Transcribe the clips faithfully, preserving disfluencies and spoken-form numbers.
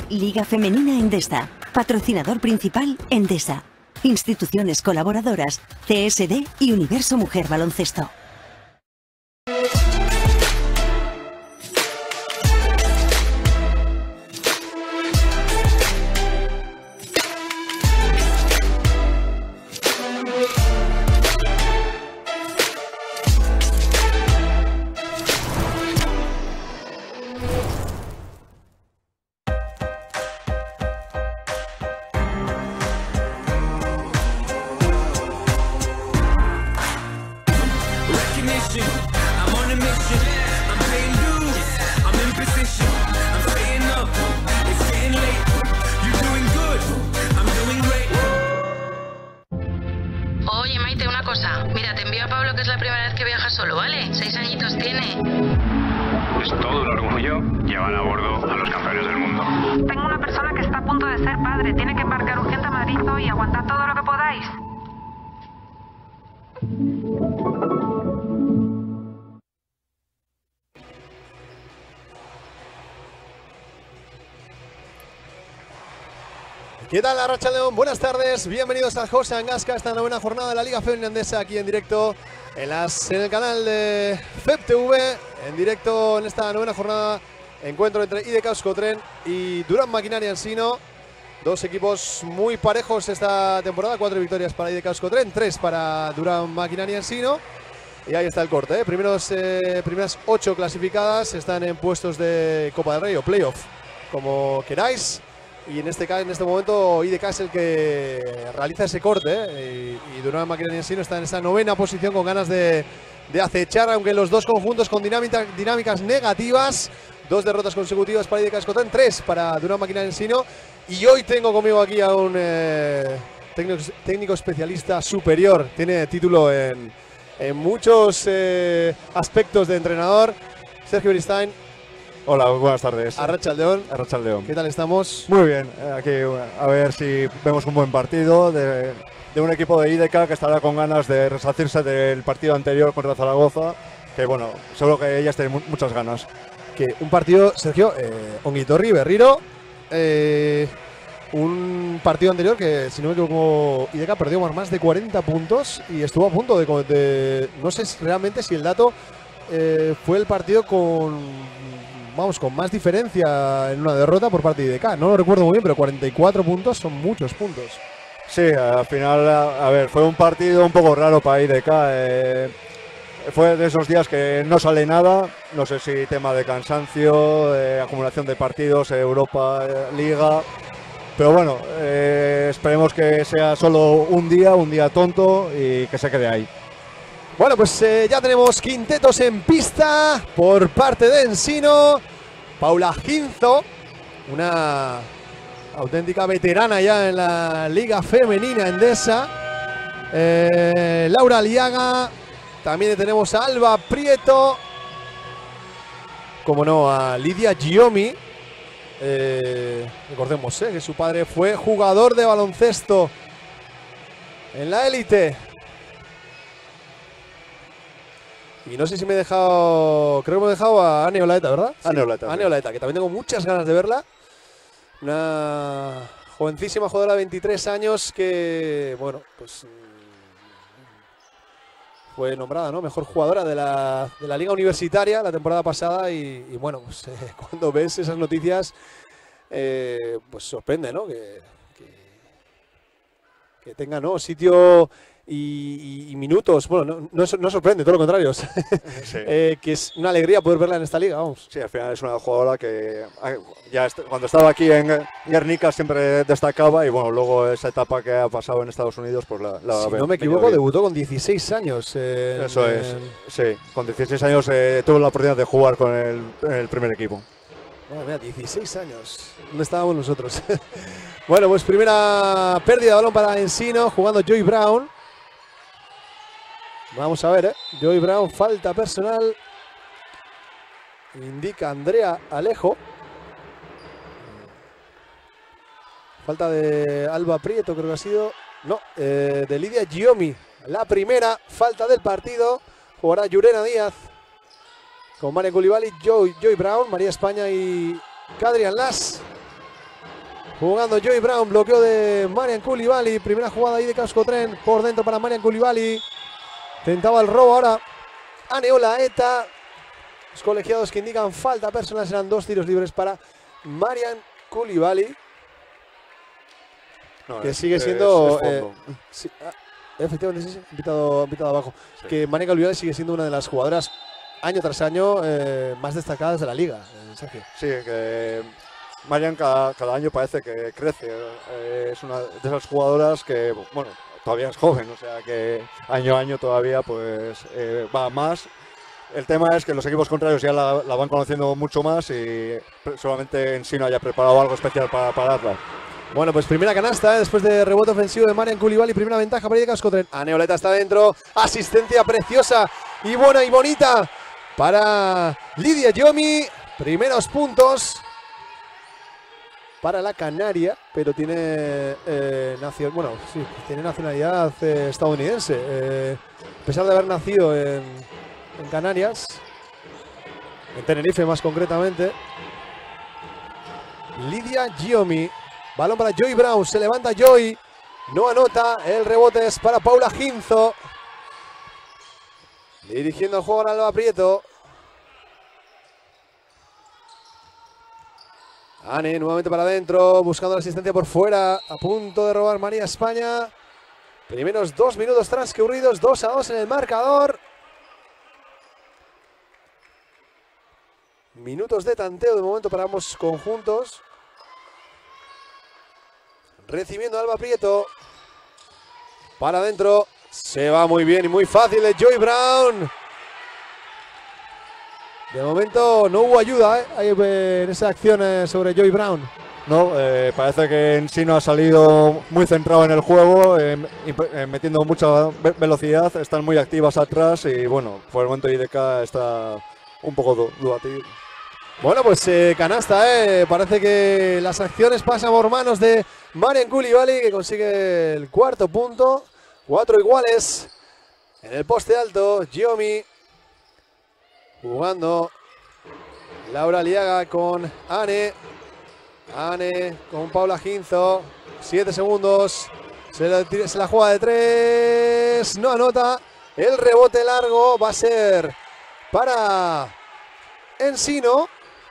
Liga Femenina Endesa. Patrocinador principal Endesa. Instituciones colaboradoras C S D y Universo Mujer Baloncesto. Oye, Maite, una cosa. Mira, te envío a Pablo, que es la primera vez que viaja solo, ¿vale? Seis añitos tiene. Es todo un orgullo llevar a bordo a los campeones del mundo. Tengo una persona que está a punto de ser padre. Tiene que embarcar urgente a Madrid hoy. Aguantad todo lo que podáis. ¿Qué tal, Arratsaldeon? Buenas tardes, bienvenidos a José Angasca, esta novena jornada de la Liga Femenina Endesa, aquí en directo en, las, en el canal de F E P T V, en directo en esta novena jornada, encuentro entre I D K Euskotren y Durán Maquinaria Ensino, dos equipos muy parejos esta temporada, cuatro victorias para I D K Euskotren, tres para Durán Maquinaria Ensino, y ahí está el corte, ¿eh? Primeros, eh, primeras ocho clasificadas están en puestos de Copa del Rey o Playoff, como queráis. Y en este, en este momento I D K es el que realiza ese corte, ¿eh? y, y Durán Maquinaria Ensino está en esa novena posición con ganas de, de acechar, aunque los dos conjuntos con dinámica, dinámicas negativas, dos derrotas consecutivas para I D K Euskotren, tres para Durán Maquinaria Ensino. Y hoy tengo conmigo aquí a un eh, técnico, técnico especialista superior, tiene título en, en muchos eh, aspectos de entrenador, Sergio Beristain. Hola, buenas tardes. Arratsaldeon. Arratsaldeon. ¿Qué tal estamos? Muy bien, aquí a ver si vemos un buen partido de, de un equipo de I D K que estará con ganas de resarcirse del partido anterior contra Zaragoza, que bueno, seguro que ellas tienen muchas ganas. Que un partido, Sergio, eh, Onguitorri, Berriro, eh, un partido anterior que, si no me equivoco, I D K perdió más de cuarenta puntos y estuvo a punto de, de no sé realmente si el dato eh, fue el partido con... Vamos, con más diferencia en una derrota por parte de I D K. No lo recuerdo muy bien, pero cuarenta y cuatro puntos son muchos puntos. Sí, al final, a, a ver, fue un partido un poco raro para I D K. Eh, fue de esos días que no sale nada. No sé si tema de cansancio, eh, acumulación de partidos, Europa, eh, Liga. Pero bueno, eh, esperemos que sea solo un día, un día tonto y que se quede ahí. Bueno, pues eh, ya tenemos quintetos en pista por parte de Ensino. Paula Ginzo, una auténtica veterana ya en la Liga Femenina Endesa. Eh, Laura Aliaga. También tenemos a Alba Prieto. Como no, a Lidia Giomi. Eh, recordemos eh, que su padre fue jugador de baloncesto en la élite. Y no sé si me he dejado, creo que me he dejado a Ane Olaeta, ¿verdad? Sí, Ane Olaeta. Ane Olaeta, que también tengo muchas ganas de verla. Una jovencísima jugadora de veintitrés años que, bueno, pues fue nombrada, ¿no? Mejor jugadora de la, de la Liga Universitaria la temporada pasada y, y bueno, pues eh, cuando ves esas noticias, eh, pues sorprende, ¿no? Que, que, que tenga, ¿no? Sitio... Y, y, y minutos, bueno, no, no, no sorprende, todo lo contrario. Sí. eh, que es una alegría poder verla en esta liga, vamos. Sí, al final es una jugadora que ya cuando estaba aquí en Guernica siempre destacaba y bueno, luego esa etapa que ha pasado en Estados Unidos, pues la, la Si no me equivoco, bien. Debutó con dieciséis años. Eh, Eso en, es, sí, con dieciséis años eh, tuve la oportunidad de jugar con el, el primer equipo. Mira, mira, dieciséis años. ¿Dónde estábamos nosotros? Bueno, pues primera pérdida de balón para Ensino, jugando Joy Brown. Vamos a ver, ¿eh? Joy Brown, falta personal. Indica Andrea Alejo. Falta de Alba Prieto, creo que ha sido. No, eh, de Lidia Giomi. La primera falta del partido. Jugará Yurena Díaz con María Coulibaly, Joy, Joy Brown, María España y Cadrian Las. Jugando Joey Brown, bloqueo de Marian Coulibaly. Primera jugada ahí de Cascotren por dentro para Marian Coulibaly. Tentaba el robo ahora Ane Olaeta. Los colegiados que indican falta personal serán dos tiros libres para Marian Coulibaly. No, que es, sigue siendo... es, es eh, sí, ah, efectivamente, sí, sí, invitado, invitado abajo. Sí. Que Marian Coulibaly sigue siendo una de las jugadoras año tras año eh, más destacadas de la liga, eh, Sergio. Sí, que Marian cada, cada año parece que crece. Eh, es una de esas jugadoras que, bueno, todavía es joven, o sea que año a año todavía pues eh, va más. El tema es que los equipos contrarios ya la, la van conociendo mucho más y solamente en sí no haya preparado algo especial para pararla. Bueno, pues primera canasta, ¿eh? Después de rebote ofensivo de Marian Coulibaly, primera ventaja para Cascotren. Ane Olaeta está dentro, asistencia preciosa y buena y bonita para Lidia Yomi. Primeros puntos para la canaria, pero tiene eh, nacio bueno, sí, tiene nacionalidad eh, estadounidense. Eh, a pesar de haber nacido en, en Canarias, en Tenerife más concretamente. Lidia Yomi. Balón para Joey Brown, se levanta Joey, no anota, el rebote es para Paula Ginzo. Dirigiendo el juego a Alba Prieto. Ane nuevamente para adentro, buscando la asistencia por fuera, a punto de robar María España. Primeros dos minutos transcurridos, dos a dos en el marcador. Minutos de tanteo de momento para ambos conjuntos. Recibiendo Alba Prieto. Para adentro. Se va muy bien y muy fácil de Joey Brown. De momento no hubo ayuda ¿eh? en esa acción eh, sobre Joey Brown. No, eh, parece que en sí no ha salido muy centrado en el juego, eh, eh, metiendo mucha ve velocidad, están muy activas atrás y bueno, por el momento I D K está un poco dubativo. Bueno, pues eh, canasta, eh. parece que las acciones pasan por manos de Marian Coulibaly, que consigue el cuarto punto. Cuatro iguales en el poste alto. Yomi jugando. Laura Liaga con Ane. Ane con Paula Ginzo. Siete segundos. Se la, se la juega de tres. No anota. El rebote largo va a ser para Ensino.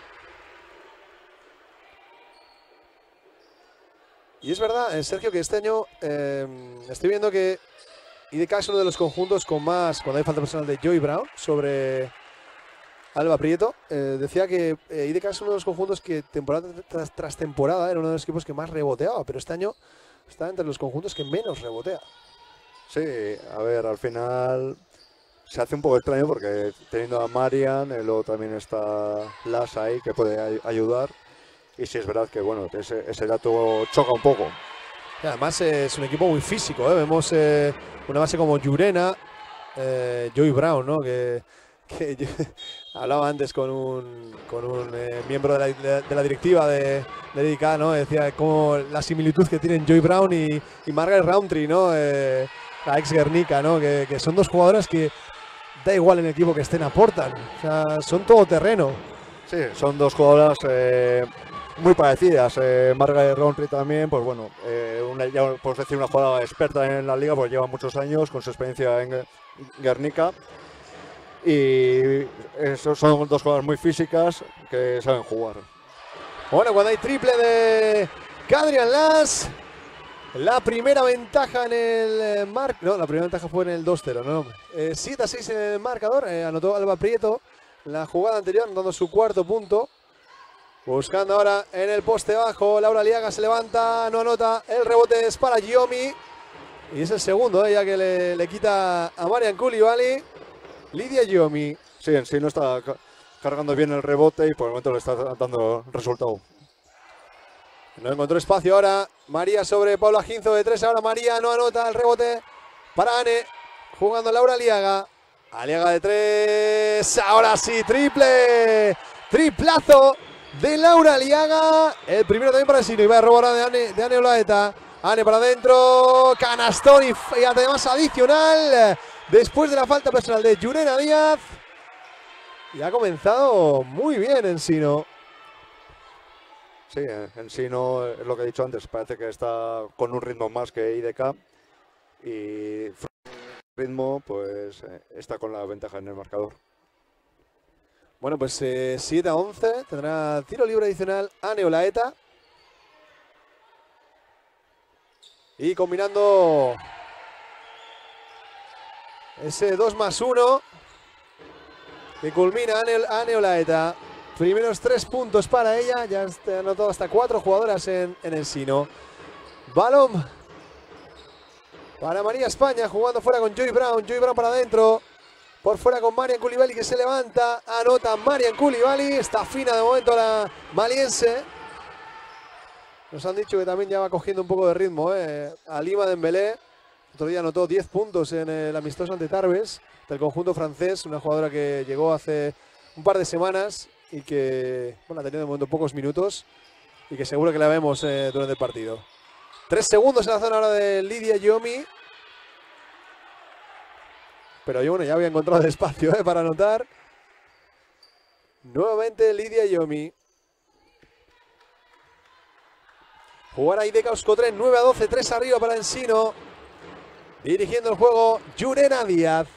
Y es verdad, Sergio, que este año eh, estoy viendo que I D K es uno de los conjuntos con más, cuando hay falta personal de Joey Brown sobre Alba Prieto. Eh, decía que eh, I D K es uno de los conjuntos que temporada tras, tras temporada era uno de los equipos que más reboteaba, pero este año está entre los conjuntos que menos rebotea. Sí, a ver, al final se hace un poco extraño porque teniendo a Marian, eh, luego también está Las ahí que puede ay ayudar. Y sí es verdad que bueno, ese, ese dato choca un poco. Y además eh, es un equipo muy físico, ¿eh? Vemos eh, una base como Llurena, eh, Joey Brown, ¿no? Que, que yo hablaba antes con un, con un eh, miembro de la, de, de la directiva de, de I D K, ¿no? Decía como la similitud que tienen Joey Brown y, y Margaret Roundtree, ¿no? Eh, la ex Guernica, ¿no? Que, que son dos jugadoras que da igual en el equipo que estén, aportan. O sea, son todoterreno. Sí, son dos jugadoras eh, muy parecidas. Eh, Margaret Roundtree también, pues bueno, eh, una, ya podemos decir una jugadora experta en la liga, pues lleva muchos años con su experiencia en Guernica. Y esos son dos jugadoras muy físicas que saben jugar. Bueno, cuando hay triple de Kadrian Las, la primera ventaja en el marc... No, la primera ventaja fue en el dos cero, ¿no? Eh, siete a seis en el marcador, eh, anotó Alba Prieto la jugada anterior, dando su cuarto punto. Buscando ahora en el poste bajo, Laura Liaga se levanta, no anota, el rebote es para Yomi. Y es el segundo, eh, ya que le, le quita a Marian Coulibaly. Lidia Yomi. Sí, en sí no está cargando bien el rebote y por el momento le está dando resultado. No encontró espacio ahora. María sobre Paula Ginzo de tres. Ahora María no anota, el rebote para Ane. Jugando Laura Liaga. Aliaga de tres. Ahora sí, triple. Triplazo de Laura Liaga. El primero también para Ensino. Y va a robar de Ane, de Ane Olaeta. Ane para adentro. Canastón y, y además adicional. Después de la falta personal de Llurena Díaz. Y ha comenzado muy bien Ensino. Sí, en sí no es lo que he dicho antes, parece que está con un ritmo más que I D K y ritmo pues está con la ventaja en el marcador. Bueno, pues eh, siete a once, tendrá tiro libre adicional Ane Olaeta. Y combinando ese dos más uno que culmina Ane, Ane Olaeta. Primeros tres puntos para ella, ya ha anotado hasta cuatro jugadoras en, en Ensino. Balón para María España, jugando fuera con Joy Brown. Joy Brown para adentro. Por fuera con Marian Coulibaly, que se levanta. Anota Marian Coulibaly. Está fina de momento la maliense. Nos han dicho que también ya va cogiendo un poco de ritmo. ¿eh? Halima Dembélé. Otro día anotó diez puntos en el amistoso ante Tarbes del conjunto francés. Una jugadora que llegó hace un par de semanas y que bueno, ha tenido de momento pocos minutos. Y que seguro que la vemos eh, durante el partido. Tres segundos en la zona ahora de Lidia Yomi. Pero yo bueno, ya había encontrado el espacio eh, para anotar. Nuevamente Lidia Yomi. Jugar a I D K Euskotren, nueve a doce, tres arriba para Ensino. Dirigiendo el juego, Yurena Díaz.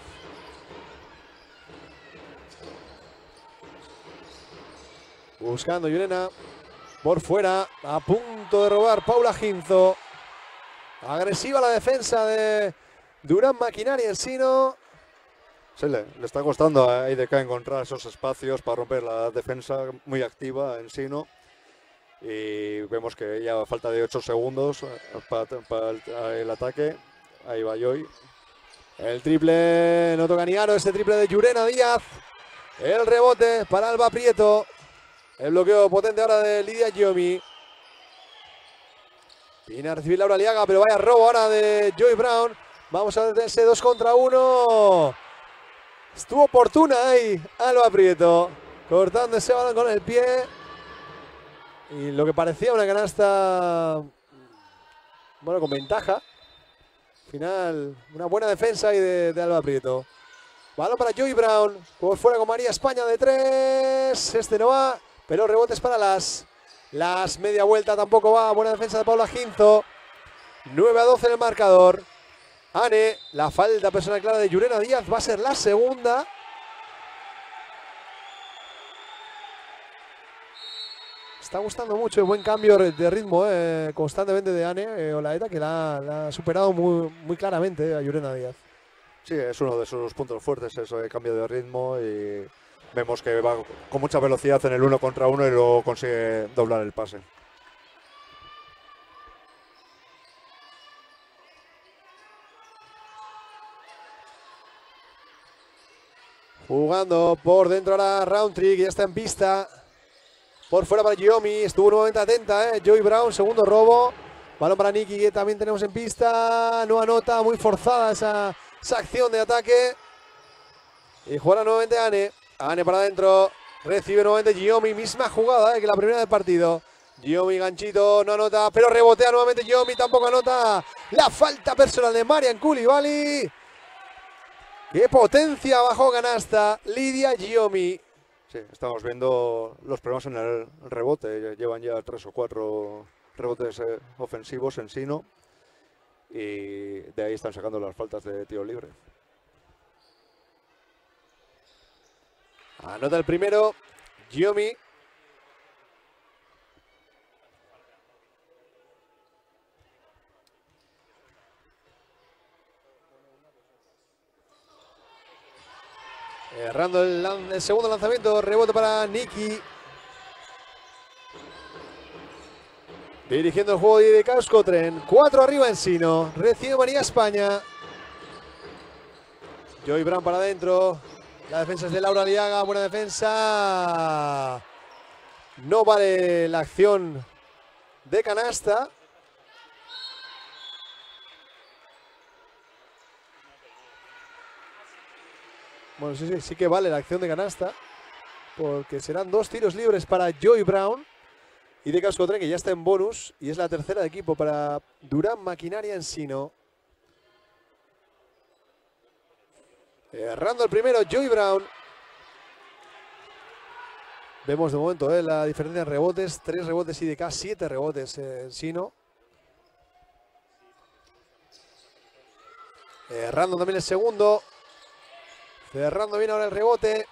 Buscando Yurena. Por fuera, a punto de robar Paula Ginzo. Agresiva la defensa de Durán Maquinaria Ensino. Sí, le, le está costando a I D K encontrar esos espacios para romper la defensa, muy activa Ensino. Y vemos que ya a falta de ocho segundos para, para el, el ataque. Ahí va Joy. El triple, no toca ni aro, ese triple de Yurena Díaz. El rebote para Alba Prieto. El bloqueo potente ahora de Lidia Yomi. Viene a recibir Laura Aliaga, pero vaya robo ahora de Joy Brown. Vamos a ver ese dos contra uno. Estuvo oportuna ahí Alba Prieto, cortando ese balón con el pie. Y lo que parecía una canasta, bueno, con ventaja. Al final, una buena defensa ahí de, de Alba Prieto. Balón para Joy Brown. Por fuera con María España de tres. Este no va, pero rebotes para las. Las media vuelta tampoco va. Buena defensa de Paula Ginzo. nueve a doce en el marcador. Ane, la falta personal clara de Yurena Díaz. Va a ser la segunda. Está gustando mucho el buen cambio de ritmo eh, constantemente de Ane eh, Olaeta, que la, la ha superado muy, muy claramente eh, a Yurena Díaz. Sí, es uno de sus puntos fuertes, eso de cambio de ritmo, y vemos que va con mucha velocidad en el uno contra uno y luego consigue doblar el pase. Jugando por dentro ahora Roundtree, que ya está en pista. Por fuera para Yomi, estuvo nuevamente atenta, ¿eh? Joy Brown, segundo robo. Balón para Nikki, que también tenemos en pista. No anota, muy forzada esa, esa acción de ataque. Y juega nuevamente Ane. Ane para adentro. Recibe nuevamente Yomi, misma jugada ¿eh? que la primera del partido. Yomi, ganchito, no anota, pero rebotea nuevamente Yomi, tampoco anota. La falta personal de Marian Coulibaly. ¡Qué potencia bajo canasta! Lidia Yomi. Sí, estamos viendo los problemas en el rebote. Llevan ya tres o cuatro rebotes eh, ofensivos en Ensino. Y de ahí están sacando las faltas de tiro libre. Anota el primero, Yomi. Errando el, el segundo lanzamiento, rebote para Nikki. Dirigiendo el juego de I D K Euskotren. Cuatro arriba Ensino. Recibe María España. Joy Brown para adentro. La defensa es de Laura Aliaga. Buena defensa. No vale la acción de canasta. Bueno, sí, sí, sí que vale la acción de canasta. Porque serán dos tiros libres para Joy Brown. Y de Euskotren, que ya está en bonus. Y es la tercera de equipo para Durán Maquinaria Ensino. Errando el primero, Joy Brown. Vemos de momento eh, la diferencia en rebotes. Tres rebotes I D K, siete rebotes eh, en Sino. Errando también el segundo. Cerrando bien ahora el rebote.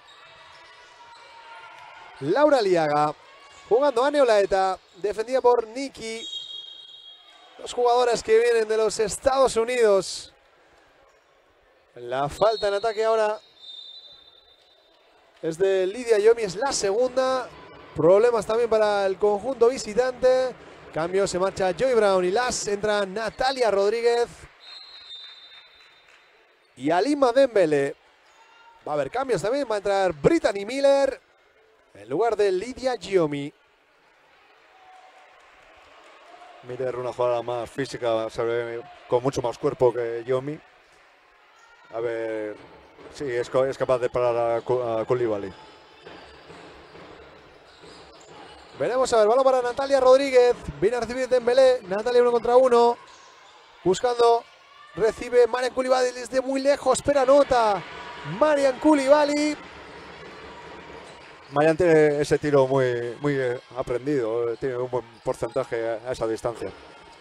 Laura Liaga. Jugando Ane Olaeta. Defendida por Nikki. Dos jugadoras que vienen de los Estados Unidos. La falta en ataque ahora es de Lidia Yomi. Es la segunda. Problemas también para el conjunto visitante. Cambio, se marcha Joy Brown y las entra Natalia Rodríguez. Y Alima Dembele. Va a haber cambios también. Va a entrar Brittany Miller en lugar de Lidia Yomi. Miller, una jugada más física, se ve con mucho más cuerpo que Yomi. A ver si sí, es, es capaz de parar a, a Coulibaly. Veremos, a ver, balón para Natalia Rodríguez. Viene a recibir Dembélé. Natalia uno contra uno. Buscando. Recibe Marian Coulibaly desde muy lejos. Pero anota Marian Coulibaly. Marian tiene ese tiro muy, muy eh, aprendido. Tiene un buen porcentaje a, a esa distancia.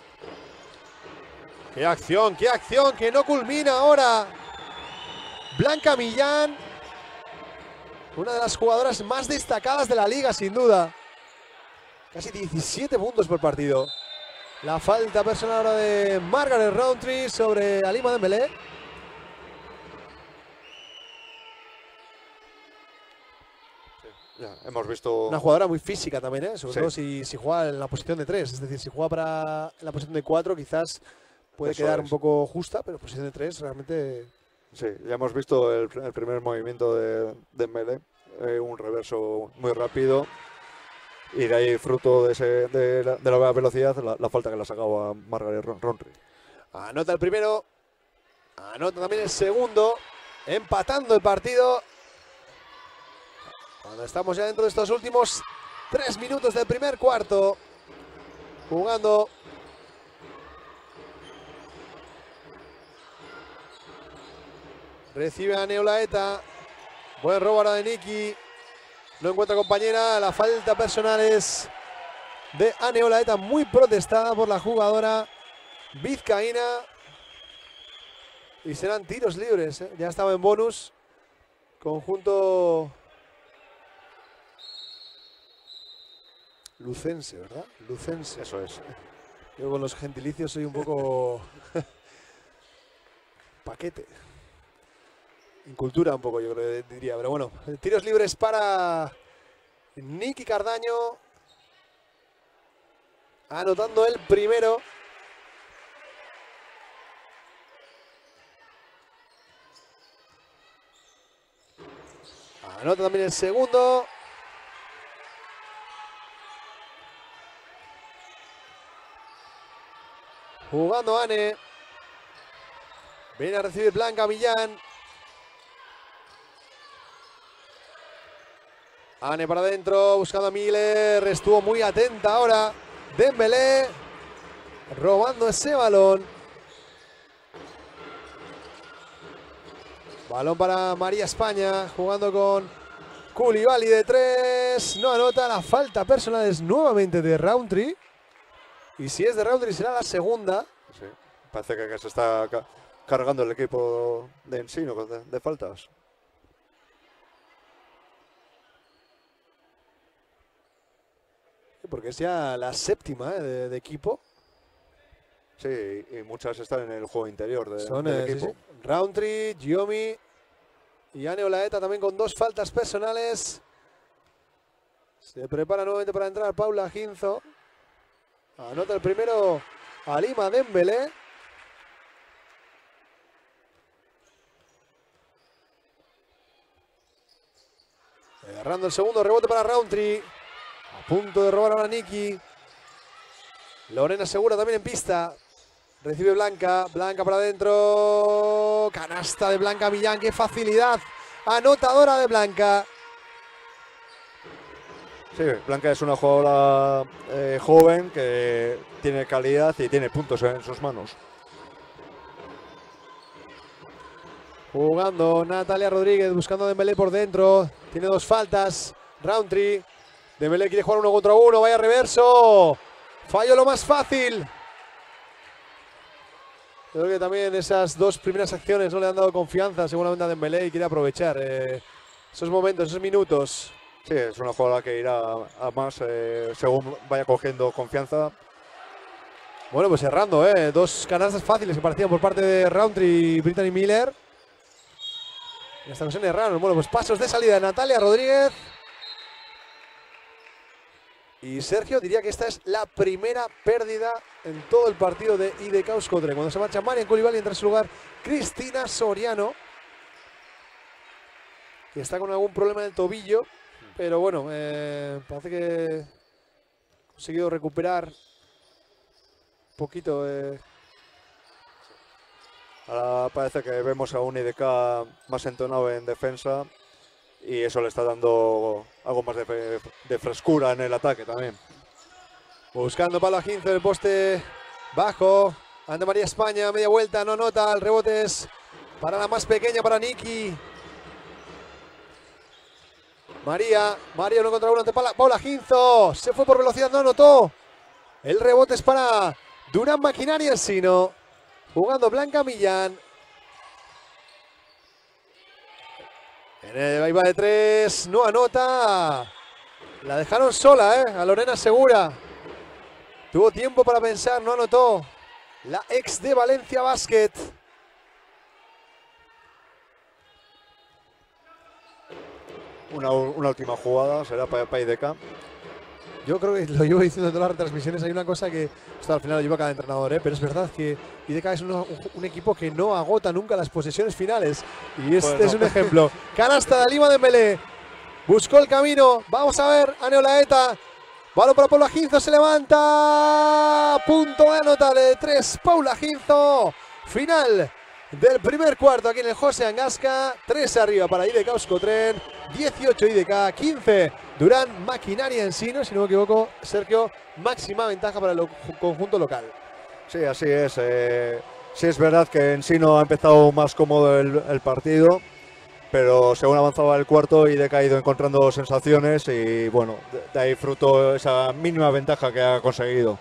¡Qué acción! ¡Qué acción! Que no culmina ahora Blanca Millán. Una de las jugadoras más destacadas de la liga, sin duda. Casi diecisiete puntos por partido. La falta personal ahora de Margaret Roundtree sobre Alima Dembélé. Sí, ya, hemos visto una jugadora muy física también, ¿eh? Sobre sí. todo si, si juega en la posición de tres. Es decir, si juega para la posición de cuatro, quizás puede Eso quedar es. un poco justa, pero posición de tres realmente... Sí, ya hemos visto el, el primer movimiento de Dembélé. Eh, un reverso muy rápido. Y de ahí, fruto de, ese, de, la, de la velocidad, la, la falta que le ha sacado a Margaret Roundtree. Anota el primero. Anota también el segundo. Empatando el partido. Cuando estamos ya dentro de estos últimos tres minutos del primer cuarto. Jugando. Recibe a Neolaeta. Buen robo ahora de Nikki. No encuentra compañera. La falta personal es de Ane Olaeta, muy protestada por la jugadora vizcaína. Y serán tiros libres, ¿eh? Ya estaba en bonus. Conjunto lucense, ¿verdad? Lucense. Eso es. Yo con los gentilicios soy un poco paquete. Incultura un poco, yo creo, diría. Pero bueno, tiros libres para Nikki Cardaño. Anotando el primero. Anota también el segundo. Jugando Ane. Viene a recibir Blanca Millán. Ane para adentro, buscando a Miller. Estuvo muy atenta ahora Dembélé, robando ese balón. Balón para María España, jugando con Coulibaly de tres. No anota, la falta personal es nuevamente de Roundtree. Y si es de Roundtree será la segunda. Sí, parece que, que se está ca cargando el equipo de Ensino de, de faltas. Porque es ya la séptima ¿eh? de, de equipo. Sí, y muchas están en el juego interior de, Son del eh, equipo. sí, sí. Roundtree, Giomi y Ane Olaeta también con dos faltas personales. Se prepara nuevamente para entrar Paula Ginzo. Anota el primero Alima Dembélé. Agarrando el segundo rebote para Roundtree. A punto de robar ahora Nikki. Lorena Segura también en pista. Recibe Blanca. Blanca para adentro. Canasta de Blanca Millán. ¡Qué facilidad! Anotadora de Blanca. Sí, Blanca es una jugadora eh, joven que tiene calidad y tiene puntos en sus manos. Jugando Natalia Rodríguez. Buscando a Dembélé por dentro. Tiene dos faltas. Roundtree. Dembélé quiere jugar uno contra uno, vaya reverso. Fallo lo más fácil. Creo que también esas dos primeras acciones no le han dado confianza seguramente a Dembélé y quiere aprovechar eh, esos momentos, esos minutos. Sí, es una jugada que irá a más eh, según vaya cogiendo confianza. Bueno, pues cerrando, ¿eh? Dos canastas fáciles que parecían por parte de Roundtree y Brittany Miller. En esta ocasión erraron. Bueno, pues pasos de salida de Natalia Rodríguez. Y Sergio diría que esta es la primera pérdida en todo el partido de I D K Euskotren. Cuando se marcha Marian Coulibaly, entra en su lugar Cristina Soriano, que está con algún problema en el tobillo. Pero bueno, eh, parece que ha conseguido recuperar un poquito. Eh. Ahora parece que vemos a un I D K más entonado en defensa y eso le está dando algo más de, de frescura en el ataque también. Buscando palo a quince del poste bajo. Anda María España, media vuelta, no nota. El rebote es para la más pequeña, para Nikki. María, María uno contra uno ante Paula Ginzo. Se fue por velocidad, no anotó. El rebote es para Durán Maquinaria Ensino. Jugando Blanca Millán. En el ahí va de tres, no anota. La dejaron sola, ¿eh? A Lorena Segura. Tuvo tiempo para pensar, no anotó. La ex de Valencia Basket. Una, una última jugada será para, para I D K. Yo creo que lo llevo diciendo en todas las retransmisiones. Hay una cosa que esto al final lo lleva cada entrenador, ¿eh? Pero es verdad que I D K es uno, un equipo que no agota nunca las posesiones finales. Y este pues no. es un ejemplo. Canasta de Alima Dembélé. Buscó el camino. Vamos a ver a Neolaeta. Balón para Paula Ginzo. Se levanta. Punto de anota de tres. Paula Ginzo. Final del primer cuarto aquí en el José Angasca. tres arriba para I D K Euskotren. dieciocho I D K, quince Durán Maquinaria Ensino. Si no me equivoco, Sergio, máxima ventaja para el lo conjunto local. Sí, así es. Eh, sí es verdad que Ensino ha empezado más cómodo el, el partido, pero según avanzaba el cuarto I D K ha ido encontrando sensaciones y bueno, de, de ahí fruto esa mínima ventaja que ha conseguido.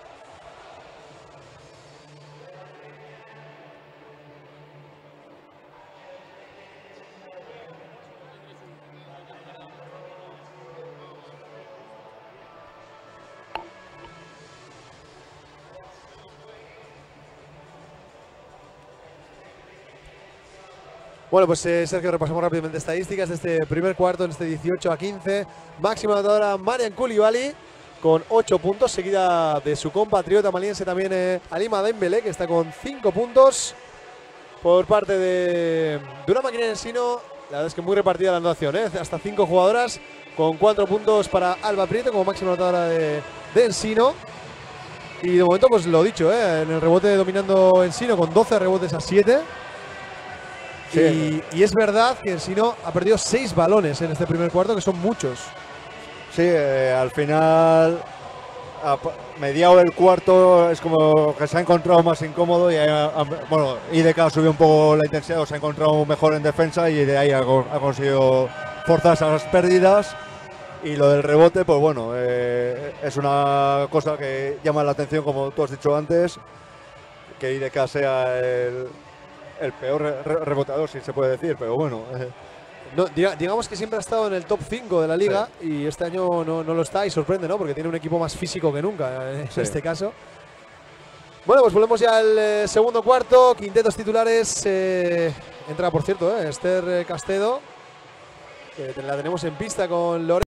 Bueno, pues eh, Sergio, repasamos rápidamente estadísticas de este primer cuarto, en este dieciocho a quince. Máxima anotadora Marian Coulibaly con ocho puntos, seguida de su compatriota maliense también eh, Alima Dembélé, que está con cinco puntos. Por parte de Durán Maquinaria Ensino, la verdad es que muy repartida la anotación, ¿eh? Hasta cinco jugadoras, con cuatro puntos para Alba Prieto como máxima anotadora de, de Ensino. Y de momento, pues lo dicho, ¿eh? En el rebote dominando Ensino con doce rebotes a siete. Sí. Y, y es verdad que Ensino ha perdido seis balones en este primer cuarto, que son muchos. Sí, eh, al final, a mediado del cuarto, es como que se ha encontrado más incómodo y ha, ha, bueno, I D K subió un poco la intensidad, o se ha encontrado mejor en defensa y de ahí ha, ha conseguido forzar esas pérdidas. Y lo del rebote, pues bueno, eh, es una cosa que llama la atención, como tú has dicho antes, que I D K sea el... el peor re rebotador, si se puede decir, pero bueno. Eh. No, digamos que siempre ha estado en el top cinco de la liga, sí. Y este año no, no lo está y sorprende, ¿no? Porque tiene un equipo más físico que nunca en sí. este caso. Bueno, pues volvemos ya al eh, segundo cuarto. Quintetos titulares. Eh, entra, por cierto, eh, Esther Castedo, que la tenemos en pista con Lorena.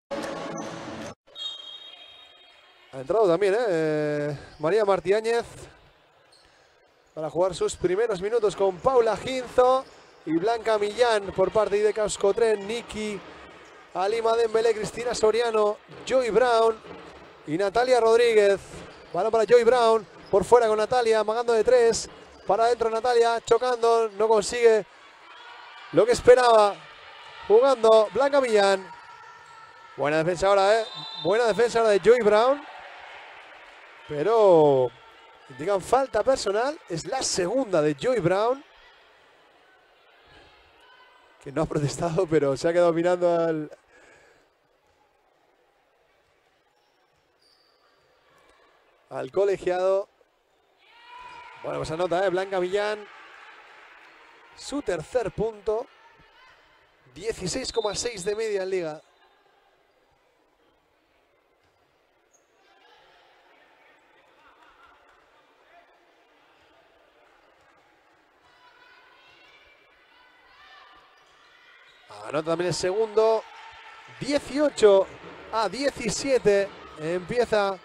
Ha entrado también, ¿eh? eh María Martiáñez, para jugar sus primeros minutos con Paula Ginzo y Blanca Millán por parte de I D K Euskotren, Nikki, Alima Dembélé, Cristina Soriano, Joy Brown y Natalia Rodríguez. Balón para Joy Brown, por fuera con Natalia, amagando de tres, para adentro Natalia, chocando, no consigue lo que esperaba, jugando Blanca Millán. Buena defensa ahora, ¿eh? Buena defensa ahora de Joy Brown, pero... indican falta personal, es la segunda de Joy Brown, que no ha protestado, pero se ha quedado mirando al, al colegiado. Bueno, pues anota, ¿eh? Blanca Millán. Su tercer punto. dieciséis coma seis de media en liga. Anota también el segundo. dieciocho a diecisiete. Empieza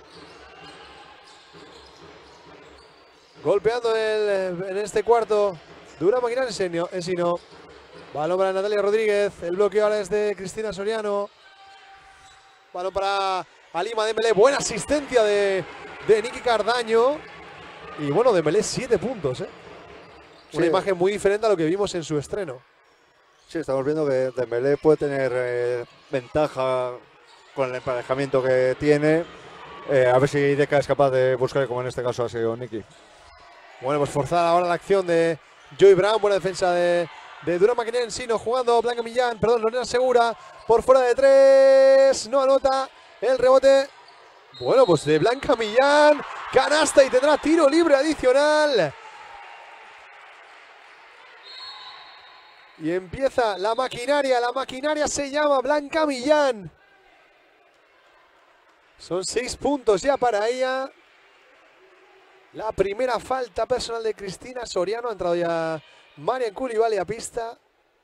golpeando el, en este cuarto. Dura Maquinaria Ensino. Balón para Natalia Rodríguez. El bloqueo ahora es de Cristina Soriano. Balón para Alima Dembélé. Buena asistencia de, de Niki Cardaño. Y bueno, Dembélé siete puntos. ¿eh? Una Sí. imagen muy diferente a lo que vimos en su estreno. Sí, estamos viendo que Dembélé puede tener eh, ventaja con el emparejamiento que tiene. Eh, a ver si Deca es capaz de buscar, como en este caso ha sido Niki. Bueno, pues forzada ahora la acción de Joy Brown. Buena defensa de, de Dura Maquinaria Ensino. Jugando Blanca Millán. Perdón, Lorena Segura. Por fuera de tres. No anota. El rebote. Bueno, pues de Blanca Millán. Canasta y tendrá tiro libre adicional. Y empieza la maquinaria. La maquinaria se llama Blanca Millán. Son seis puntos ya para ella. La primera falta personal de Cristina Soriano. Ha entrado ya Marian Coulibaly a pista.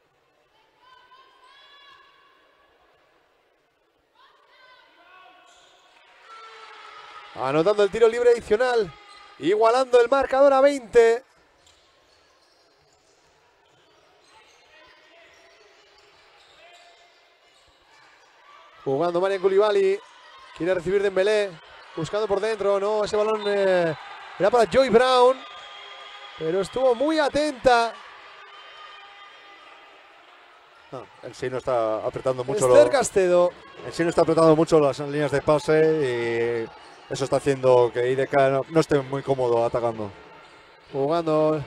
Anotando el tiro libre adicional. Igualando el marcador a veinte. Jugando Marian Coulibaly. Quiere recibir Dembélé. Buscando por dentro. No, ese balón eh, era para Joy Brown. Pero estuvo muy atenta. No, Ensino está apretando mucho. Esther Lo, Castedo. Ensino está apretando mucho las líneas de pase y eso está haciendo que I D K no, no esté muy cómodo atacando. Jugando.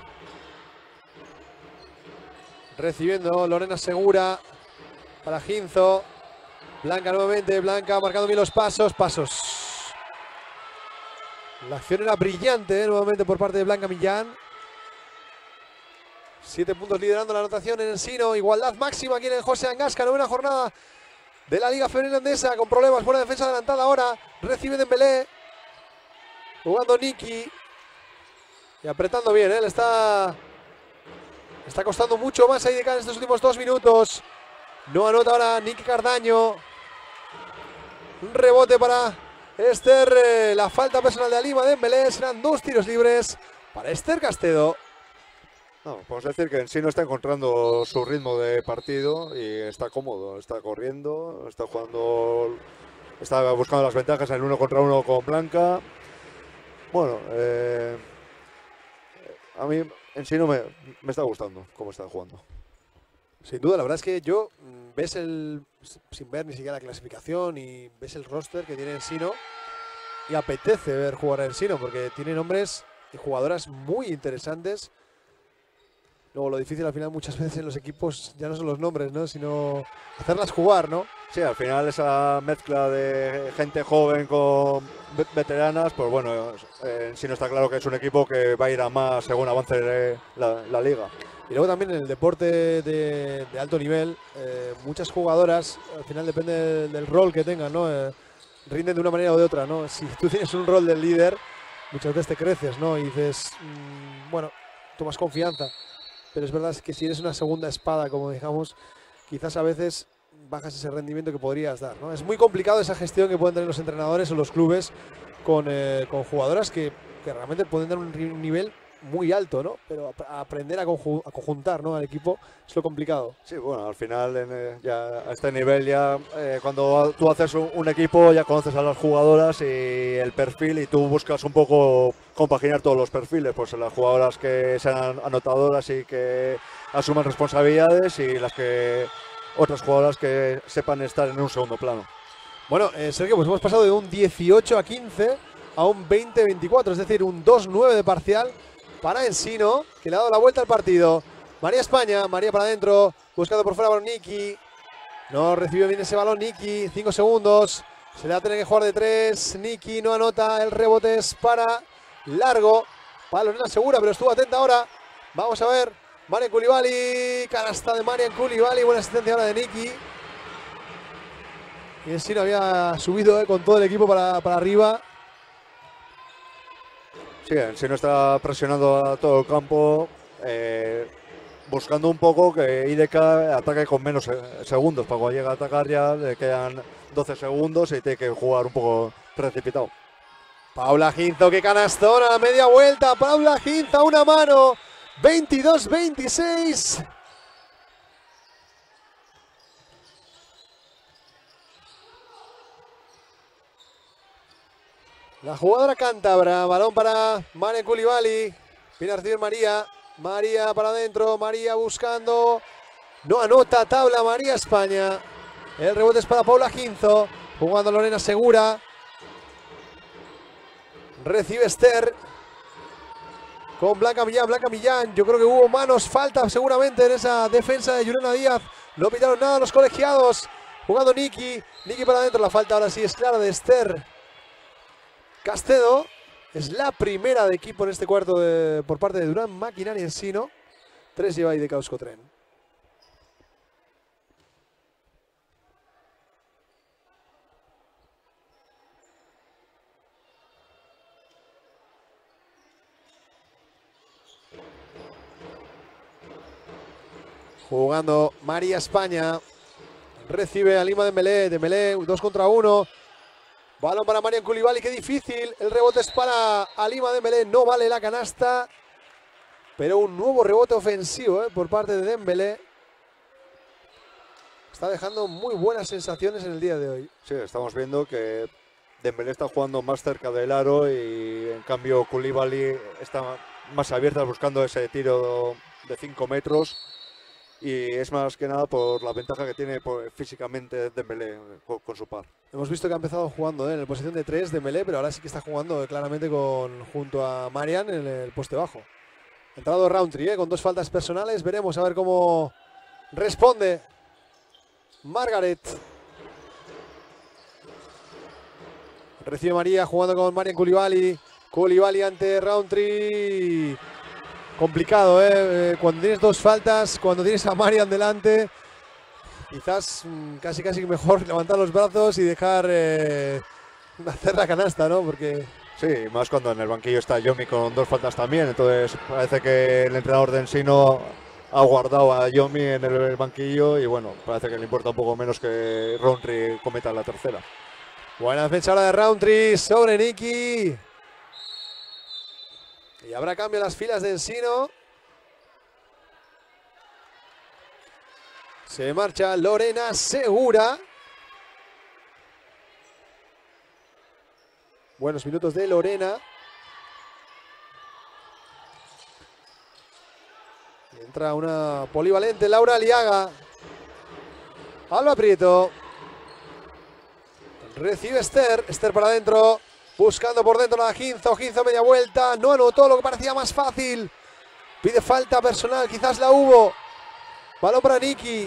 Recibiendo Lorena Segura. Para Ginzo. Blanca nuevamente. Blanca marcando bien los pasos. Pasos. La acción era brillante, ¿eh? Nuevamente por parte de Blanca Millán. Siete puntos liderando la anotación en Ensino. Igualdad máxima aquí en el José Angasca. Novena jornada de la Liga Femenina Endesa. Con problemas. Buena defensa adelantada ahora. Recibe Dembélé. Jugando Niki. Y apretando bien. ¿eh? Le está, está costando mucho más a I D K en estos últimos dos minutos. No anota ahora Niki Cardaño. Un rebote para Esther. Eh, la falta personal de Alima Dembélé. Serán dos tiros libres para Esther Castedo. No, podemos decir que Ensino está encontrando su ritmo de partido y está cómodo, está corriendo, está jugando, está buscando las ventajas en el uno contra uno con Blanca. Bueno, eh, a mí Ensino me, me está gustando cómo está jugando. Sin duda, la verdad es que yo mm, ves el, sin ver ni siquiera la clasificación y ves el roster que tiene Ensino y apetece ver jugar a Ensino porque tiene nombres y jugadoras muy interesantes. Luego lo difícil al final muchas veces en los equipos ya no son los nombres, ¿no? Sino hacerlas jugar, ¿no? Sí, al final esa mezcla de gente joven con ve- veteranas, pues bueno, eh, Ensino está claro que es un equipo que va a ir a más según avance la, la liga. Y luego también en el deporte de, de alto nivel, eh, muchas jugadoras, al final depende del, del rol que tengan, ¿no? Eh, rinden de una manera o de otra, ¿no? Si tú tienes un rol del líder, muchas veces te creces, ¿no? Y dices, mmm, bueno, tomas confianza. Pero es verdad que si eres una segunda espada, como digamos, quizás a veces bajas ese rendimiento que podrías dar, ¿no? Es muy complicado esa gestión que pueden tener los entrenadores o los clubes con, eh, con jugadoras que, que realmente pueden dar un ri- nivel muy alto, ¿no? Pero ap- aprender a, conju- a conjuntar, ¿no? Al equipo es lo complicado. Sí, bueno, al final en, eh, ya a este nivel ya eh, cuando tú haces un, un equipo ya conoces a las jugadoras y el perfil y tú buscas un poco compaginar todos los perfiles, pues las jugadoras que sean anotadoras y que asuman responsabilidades y las que otras jugadoras que sepan estar en un segundo plano. Bueno, eh, Sergio, pues hemos pasado de un dieciocho a quince a un veinte a veinticuatro, es decir, un dos nueve de parcial para Ensino, que le ha dado la vuelta al partido. María España, María para adentro, buscando por fuera por Niki. No recibió bien ese balón Niki, cinco segundos. Se le va a tener que jugar de tres. Nikki no anota. El rebote es para largo. Para Lorena Segura, pero estuvo atenta ahora. Vamos a ver. Marian Coulibaly. Canasta de Marian Coulibaly. Buena asistencia ahora de Nikki. Y el Sino había subido eh, con todo el equipo para, para arriba. Sí, el Sino está presionando a todo el campo. Eh, buscando un poco que I D K ataque con menos segundos. Para cuando llega a atacar ya le quedan doce segundos y tiene que jugar un poco precipitado. Paula Ginzo, que canastón a la media vuelta. Paula Ginzo, una mano. veintidós veintiséis. La jugadora cántabra. Balón para Marian Coulibaly. Viene a recibir María. María para adentro. María buscando. No anota. Tabla María España. El rebote es para Paula Ginzo. Jugando Lorena Segura. Recibe Esther. Con Blanca Millán. Blanca Millán. Yo creo que hubo manos. Falta seguramente en esa defensa de Yurena Díaz. No pitaron nada los colegiados. Jugando Nikki. Nikki para adentro. La falta ahora sí es clara de Esther Castedo. Es la primera de equipo en este cuarto de, por parte de Durán Maquinaria Ensino. Tres lleva I D K Euskotren. Jugando María España. Recibe a Lima Dembélé. Dembélé, dos contra uno. Balón para Marian Coulibaly, qué difícil. El rebote es para Alima Dembélé. No vale la canasta. Pero un nuevo rebote ofensivo eh, por parte de Dembélé. Está dejando muy buenas sensaciones en el día de hoy. Sí, estamos viendo que Dembélé está jugando más cerca del aro y en cambio Coulibaly está más abierta buscando ese tiro de cinco metros. Y es más que nada por la ventaja que tiene por, físicamente Dembélé con, con su par. Hemos visto que ha empezado jugando eh, en la posición de tres Dembélé, pero ahora sí que está jugando eh, claramente con, junto a Marian en el poste bajo. Entrado Roundtree eh, con dos faltas personales. Veremos a ver cómo responde Margaret. Recibe María jugando con Marian Coulibaly. Coulibaly ante Roundtree. Complicado, ¿eh? ¿eh? Cuando tienes dos faltas, cuando tienes a Marian delante, quizás mmm, casi casi mejor levantar los brazos y dejar eh, hacer la canasta, ¿no? Porque sí, más cuando en el banquillo está Yomi con dos faltas también, entonces parece que el entrenador de Ensino ha guardado a Yomi en el banquillo y bueno, parece que le importa un poco menos que Roundtree cometa la tercera. Buena defensa ahora de Roundtree sobre Nikki. Y habrá cambio en las filas de Ensino. Se marcha Lorena Segura. Buenos minutos de Lorena. Y entra una polivalente Laura Aliaga. Alba Prieto. Recibe Esther. Esther para adentro. Buscando por dentro la Ginzo, Ginzo media vuelta, no anotó lo que parecía más fácil. Pide falta personal, quizás la hubo. Balón para Nikki.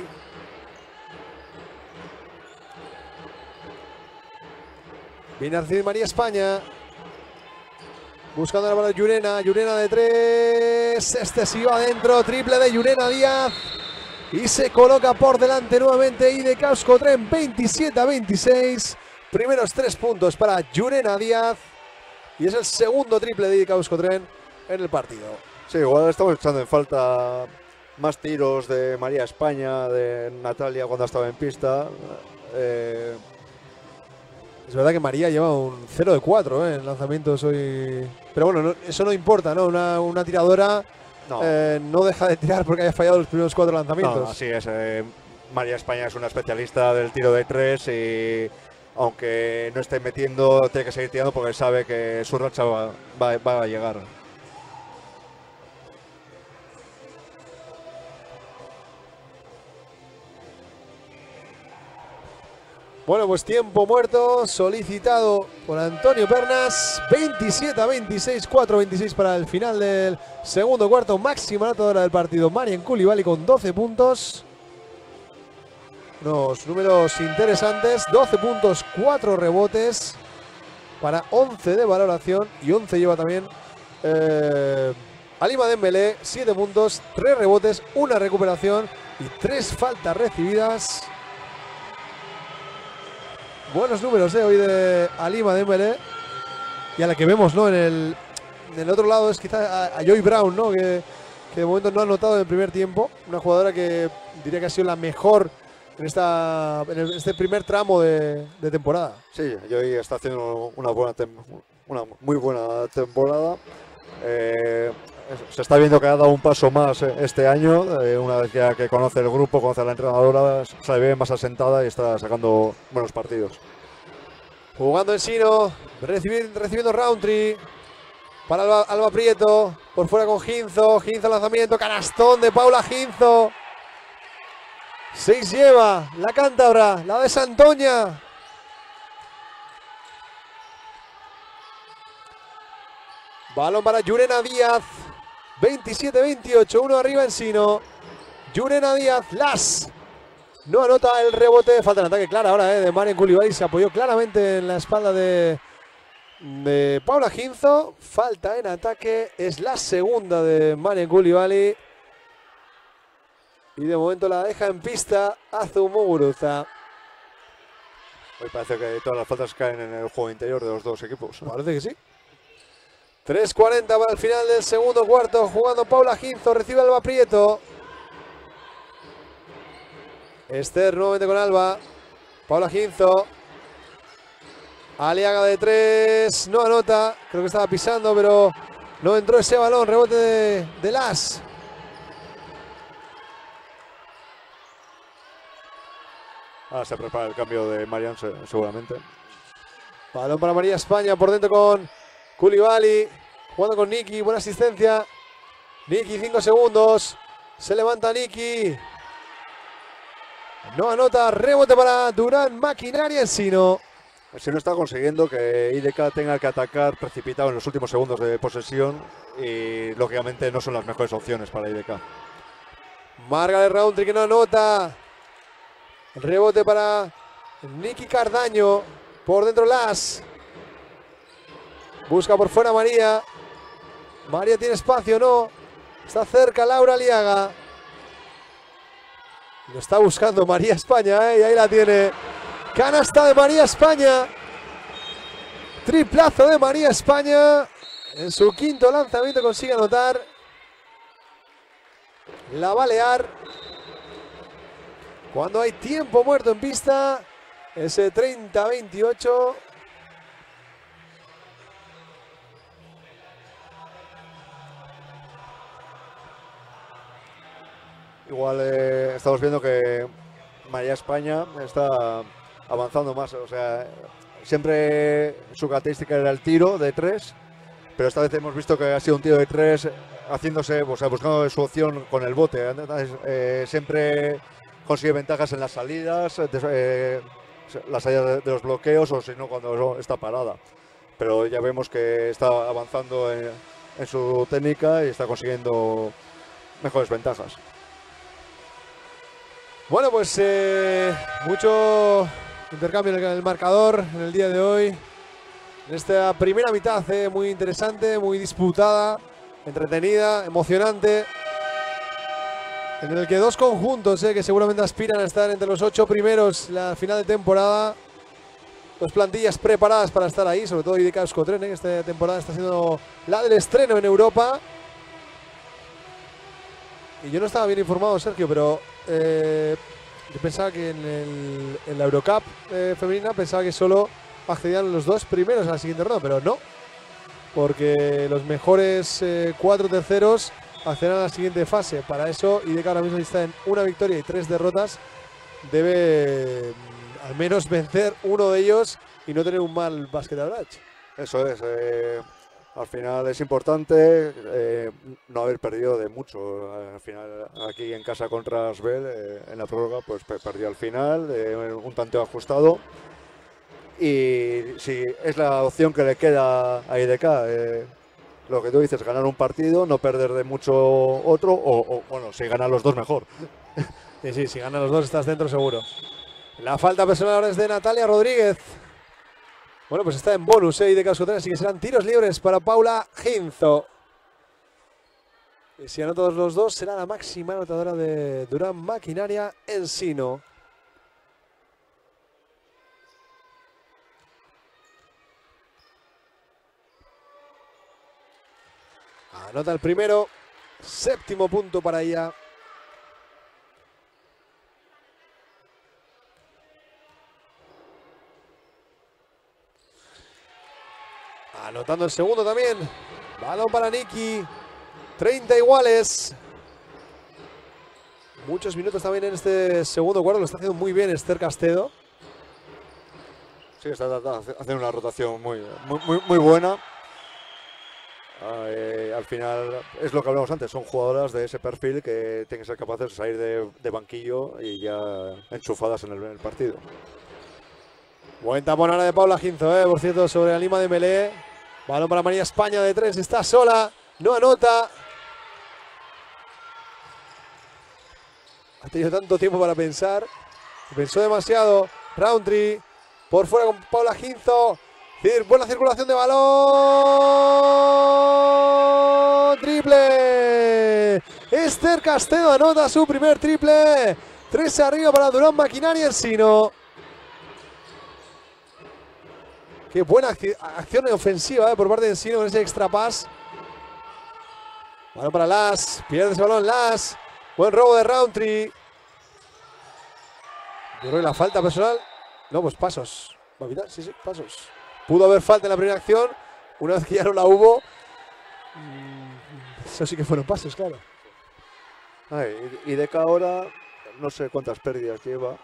Viene a recibir María España. Buscando la bola de Yurena, Yurena de tres. Este sí va adentro, triple de Yurena Díaz. Y se coloca por delante nuevamente I D K Euskotren, veintisiete a veintiséis. Primeros tres puntos para Yurena Díaz. Y es el segundo triple de I D K Euskotren en el partido. Sí, igual estamos echando en falta más tiros de María España, de Natalia cuando estaba en pista. Eh... Es verdad que María lleva un cero de cuatro eh, en lanzamientos hoy. Pero bueno, no, eso no importa, ¿no? Una, una tiradora no. Eh, no deja de tirar porque haya fallado los primeros cuatro lanzamientos. No, así es. Eh, María España es una especialista del tiro de tres y aunque no esté metiendo, tiene que seguir tirando porque sabe que su racha va, va, va a llegar. Bueno, pues tiempo muerto solicitado por Antonio Pernas. veintisiete a veintiséis, cuatro veintiséis para el final del segundo cuarto. Máxima anotadora del partido, Marian Coulibaly con doce puntos. unos números interesantes. doce puntos, cuatro rebotes para once de valoración y once lleva también eh, Alima Dembélé, siete puntos, tres rebotes, una recuperación y tres faltas recibidas. Buenos números eh, hoy de Alima Dembélé. Y a la que vemos, ¿no? En el, en el otro lado es quizás a, a Joy Brown, ¿no? Que, que de momento no ha anotado en el primer tiempo. Una jugadora que diría que ha sido la mejor en, esta, en el, este primer tramo de, de temporada. Sí, Joy está haciendo una, buena una muy buena temporada. Eh, se está viendo que ha dado un paso más este año. Eh, una vez ya que conoce el grupo, conoce a la entrenadora, se ve más asentada y está sacando buenos partidos. Jugando Ensino, recibiendo, recibiendo Roundtree para Alba, Alba Prieto, por fuera con Ginzo, Ginzo lanzamiento, canastón de Paula Ginzo. Seis lleva la cántabra, la de Santoña. Balón para Yurena Díaz, veintisiete veintiocho, uno arriba Ensino. Yurena Díaz, las. No anota el rebote, falta en ataque clara ahora eh, de Marian Coulibaly, se apoyó claramente en la espalda de, de Paula Ginzo. Falta en ataque, es la segunda de Marian Coulibaly. Y de momento la deja en pista Azu Muguruza. Hoy parece que todas las faltas caen en el juego interior de los dos equipos, ¿no? Parece que sí. tres cuarenta para el final del segundo cuarto, jugando Paula Ginzo, recibe Alba Prieto. Esther nuevamente con Alba. Paula Ginzo. Aliaga de tres. No anota. Creo que estaba pisando, pero no entró ese balón. Rebote de, de Las. Ah, se prepara el cambio de Marian seguramente. Balón para María España. Por dentro con Coulibaly. Jugando con Nikki. Buena asistencia. Nikki, cinco segundos. Se levanta Nikki. No anota, rebote para Durán, Maquinaria Ensino. Ensino está consiguiendo que I D K tenga que atacar precipitado en los últimos segundos de posesión y lógicamente no son las mejores opciones para I D K. Margaret Roundtree que no anota. Rebote para Nikki Cardaño. Por dentro Las. Busca por fuera María. María tiene espacio, no. Está cerca Laura Aliaga. Lo está buscando María España, ¿eh? Y ahí la tiene. Canasta de María España. Triplazo de María España. En su quinto lanzamiento consigue anotar. La Balear. Cuando hay tiempo muerto en pista. Ese treinta veintiocho. Igual eh, estamos viendo que María España está avanzando más, o sea, siempre su característica era el tiro de tres, pero esta vez hemos visto que ha sido un tiro de tres haciéndose, o sea, buscando su opción con el bote. Entonces, eh, siempre consigue ventajas en las salidas, eh, las salidas de, de los bloqueos o si no cuando está parada. Pero ya vemos que está avanzando en, en su técnica y está consiguiendo mejores ventajas. Bueno, pues eh, mucho intercambio en el, en el marcador en el día de hoy. En esta primera mitad, eh, muy interesante, muy disputada, entretenida, emocionante. En el que dos conjuntos eh, que seguramente aspiran a estar entre los ocho primeros la final de temporada. Dos plantillas preparadas para estar ahí, sobre todo I D K Euskotren, eh, que esta temporada está siendo la del estreno en Europa. Y yo no estaba bien informado, Sergio, pero eh, yo pensaba que en, el, en la Eurocup eh, femenina pensaba que solo accedían los dos primeros a la siguiente ronda, pero no, porque los mejores eh, cuatro terceros accederán a la siguiente fase. Para eso I D K ahora mismo está en una victoria y tres derrotas. Debe mm, al menos vencer uno de ellos y no tener un mal basket average. Eso es. Eh, al final es importante eh, no haber perdido de mucho. Al final aquí en casa contra Asbel, eh, en la prórroga, pues perdió al final, eh, un tanteo ajustado. Y si es la opción que le queda a I D K, eh, lo que tú dices, ganar un partido, no perder de mucho otro, o, o bueno, si ganan los dos mejor. Sí, sí, si ganan los dos estás dentro seguro. La falta personal ahora es de Natalia Rodríguez. Bueno, pues está en bonus, ¿eh? Y de Cascoten, así que serán tiros libres para Paula Ginzo. Y si anotan los dos, será la máxima anotadora de Durán Maquinaria Ensino. Anota el primero, séptimo punto para ella. Anotando el segundo también. Balón para Nikki. treinta iguales. Muchos minutos también en este segundo cuarto. Lo está haciendo muy bien Esther Castedo. Sí, está haciendo una rotación muy, muy, muy, muy buena. Eh, al final es lo que hablamos antes, son jugadoras de ese perfil que tienen que ser capaces de salir de, de banquillo y ya enchufadas en el, en el partido. Buen tapón ahora de Paula Ginzo, eh, por cierto, sobre la lima de Melé. Balón para María España de tres, está sola, no anota. Ha tenido tanto tiempo para pensar, pensó demasiado. Roundtree por fuera con Paula Ginzo. Buena circulación de balón. Triple. Esther Castedo anota su primer triple. Tres arriba para Durán Maquinaria Ensino. Qué buena acción ofensiva eh, por parte de Ensino con ese extra pass. Balón para Las. Pierde ese balón Las. Buen robo de Roundtree. Yo creo que la falta personal. No, pues pasos. ¿Va a evitar? Sí, sí, pasos. Pudo haber falta en la primera acción. Una vez que ya no la hubo. Eso sí que fueron pasos, claro. Ay, y de cada ahora, no sé cuántas pérdidas lleva.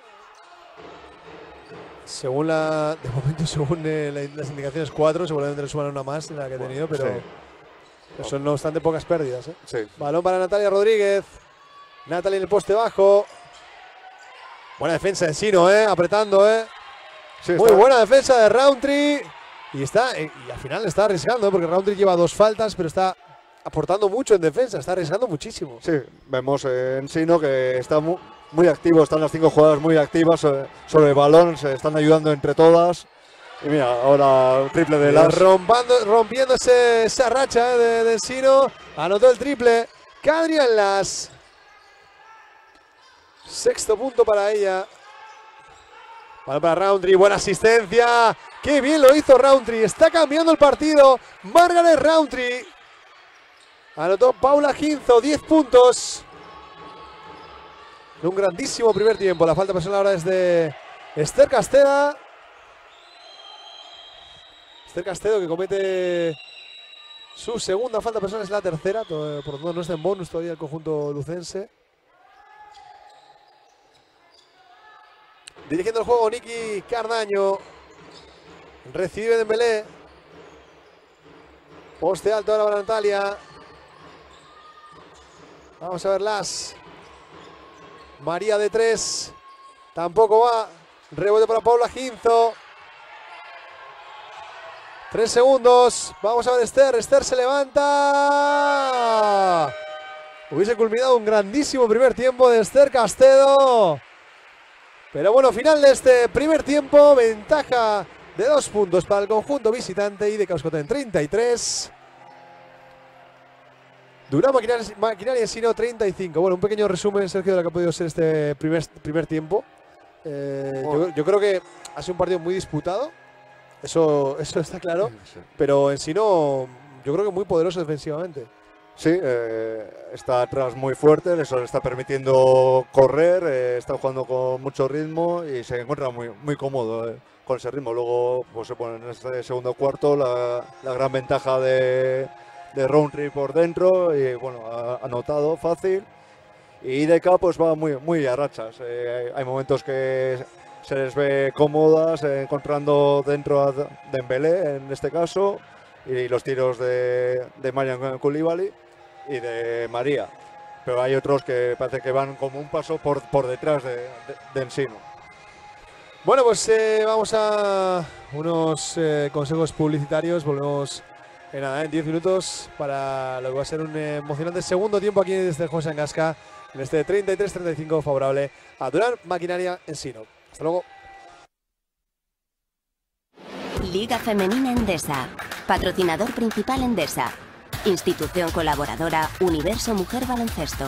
Según la. De momento, según eh, la, las indicaciones, cuatro. Seguramente le suman una más en la que ha tenido, pero. Sí. Pero son no obstante pocas pérdidas. ¿eh? Sí. Balón para Natalia Rodríguez. Natalia en el poste bajo. Buena defensa de Ensino, ¿eh? Apretando, ¿eh? Sí, muy buena defensa de Roundtree. Y está y al final está arriesgando, ¿eh? Porque Roundtree lleva dos faltas, pero está aportando mucho en defensa. Está arriesgando muchísimo. Sí, vemos en Ensino que está muy, muy activo. Están las cinco jugadoras muy activas sobre, sobre el balón. Se están ayudando entre todas. Y mira, ahora triple de Las. Rompando, rompiendo ese, esa racha ¿eh? de, de Ensino. Anotó el triple. Cadrian Las. Sexto punto para ella. Balón para Roundtree, buena asistencia. ¡Qué bien lo hizo Roundtree! Está cambiando el partido. Margaret Roundtree. Anotó Paula Ginzo, diez puntos. Un grandísimo primer tiempo. La falta personal ahora es de Esther Castedo. Esther Castedo que comete su segunda falta personal, es la tercera. Por lo tanto no está en bonus todavía el conjunto lucense. Dirigiendo el juego Nikki Cardaño. Recibe Dembélé. Poste alto ahora para Natalia. Vamos a ver Las. María de tres. Tampoco va. Rebote para Paula Ginzo. Tres segundos. Vamos a ver Esther. Esther se levanta. Hubiese culminado un grandísimo primer tiempo de Esther Castedo. Pero bueno, final de este primer tiempo, ventaja de dos puntos para el conjunto visitante y de Cascoten treinta y tres. Durán Maquinaria Ensino treinta y cinco. Bueno, un pequeño resumen, Sergio, de lo que ha podido ser este primer, primer tiempo. Eh, yo, yo creo que ha sido un partido muy disputado, eso, eso está claro, sí. Pero Ensino yo creo que muy poderoso defensivamente. Sí, eh, está atrás muy fuerte, eso le está permitiendo correr, eh, está jugando con mucho ritmo y se encuentra muy, muy cómodo eh, con ese ritmo. Luego pues, se pone en este segundo cuarto la, la gran ventaja de, de Roundtree por dentro y bueno, ha anotado fácil. Y I D K pues va muy, muy a rachas, eh, hay, hay momentos que se les ve cómodas eh, encontrando dentro a Dembélé en este caso. Y los tiros de, de Marian Coulibaly y de María. Pero hay otros que parece que van como un paso por, por detrás de, de, de Ensino. Bueno, pues eh, vamos a unos eh, consejos publicitarios. Volvemos en nada, en diez minutos para lo que va a ser un eh, emocionante segundo tiempo aquí desde José Angasca en este treinta y tres treinta y cinco favorable a Durán Maquinaria Ensino. Hasta luego. Liga Femenina Endesa. Patrocinador principal Endesa. Institución colaboradora Universo Mujer Baloncesto.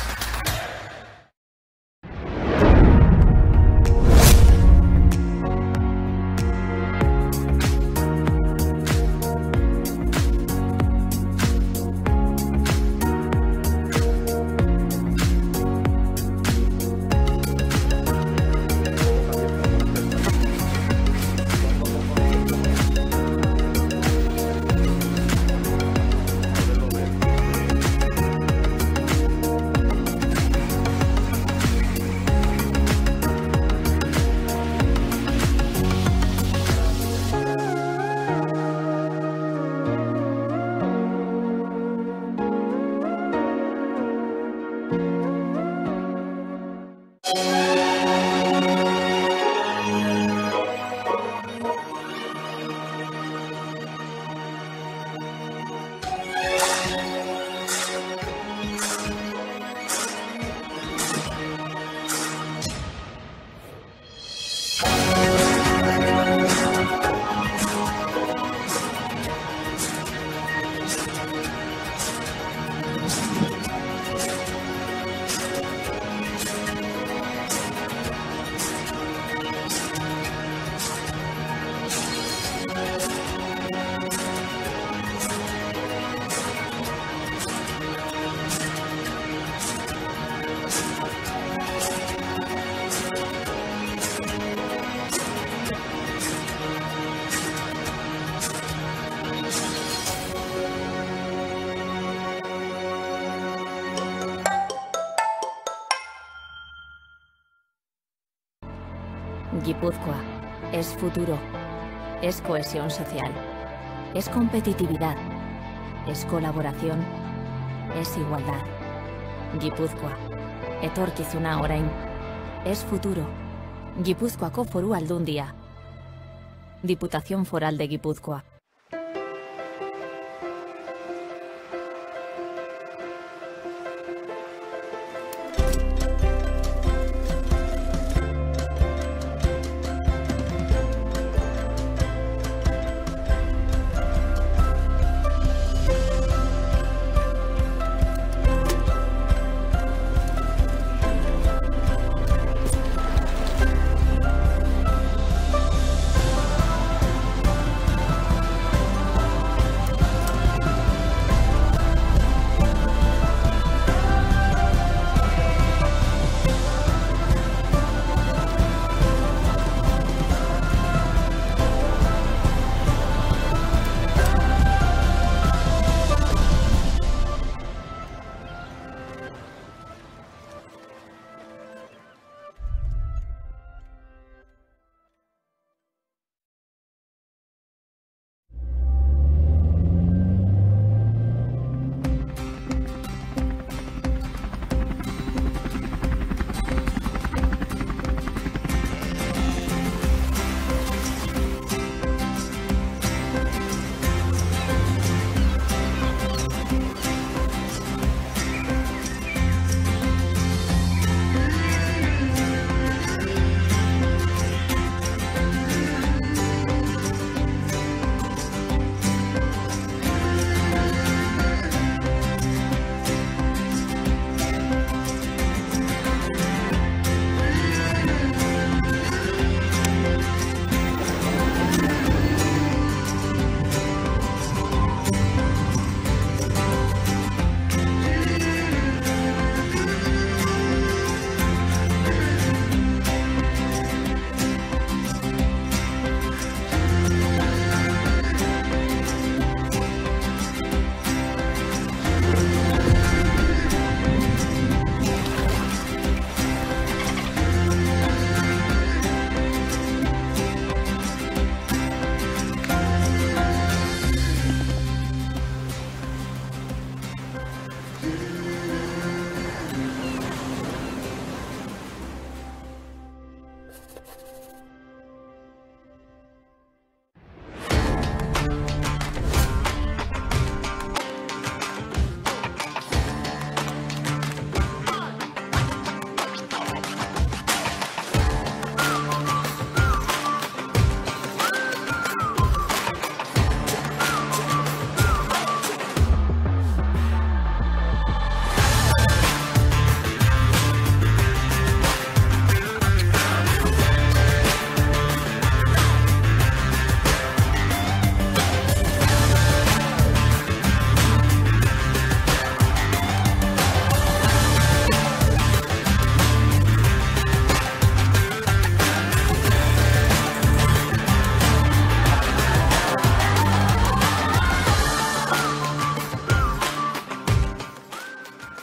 Guipúzcoa es futuro, es cohesión social, es competitividad, es colaboración, es igualdad. Guipúzcoa, etorkizuna orain, es futuro. Gipuzkoako Foru Aldundia. Diputación Foral de Guipúzcoa.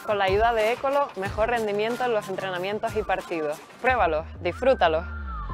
Con la ayuda de Ecolo, mejor rendimiento en los entrenamientos y partidos. Pruébalo, disfrútalo.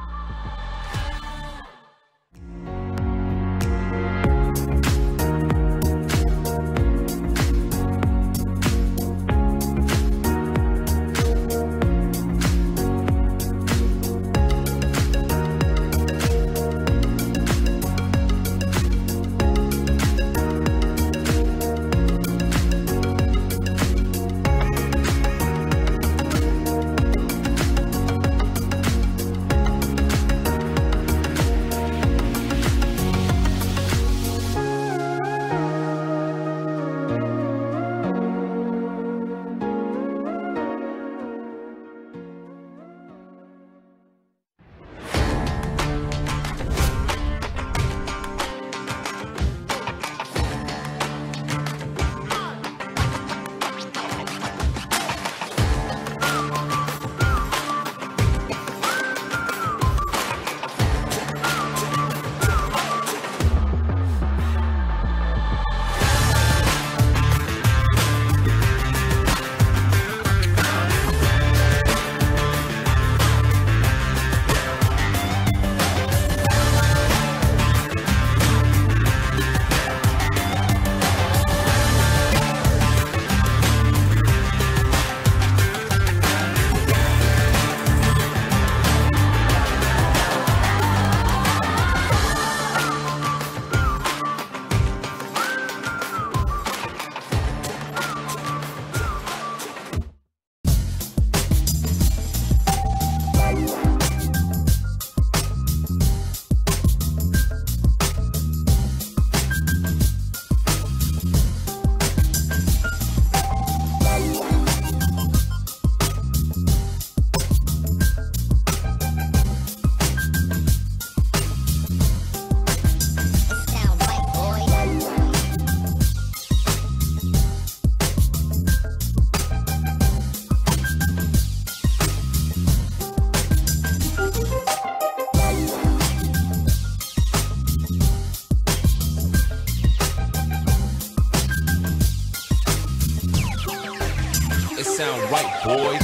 sound right, boys.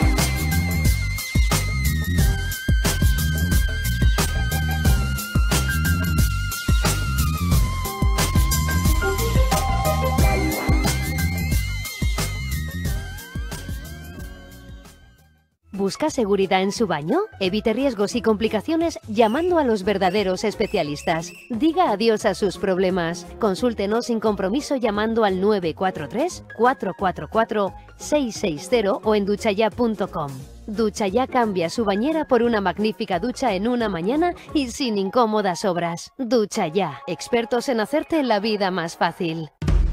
¿Busca seguridad en su baño? Evite riesgos y complicaciones llamando a los verdaderos especialistas. Diga adiós a sus problemas. Consúltenos sin compromiso llamando al nueve cuatro tres, cuatro cuatro cuatro, seis seis cero o en duchaya punto com. Duchaya cambia su bañera por una magnífica ducha en una mañana y sin incómodas obras. Duchaya, expertos en hacerte la vida más fácil.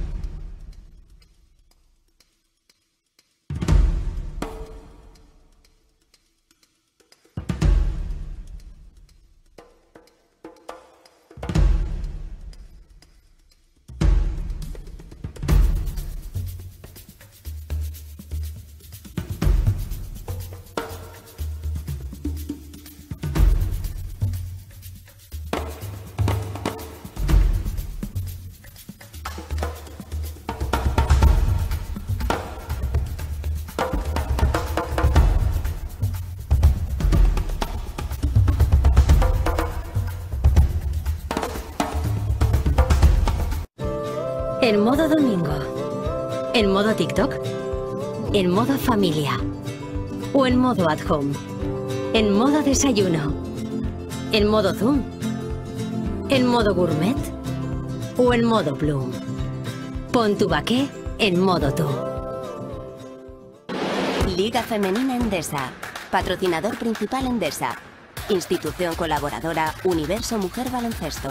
En modo domingo, en modo TikTok, en modo familia o en modo at home, en modo desayuno, en modo Zoom, en modo gourmet o en modo Bloom. Pon tu baqué en modo tú. Liga Femenina Endesa. Patrocinador principal Endesa. Institución colaboradora Universo Mujer Baloncesto.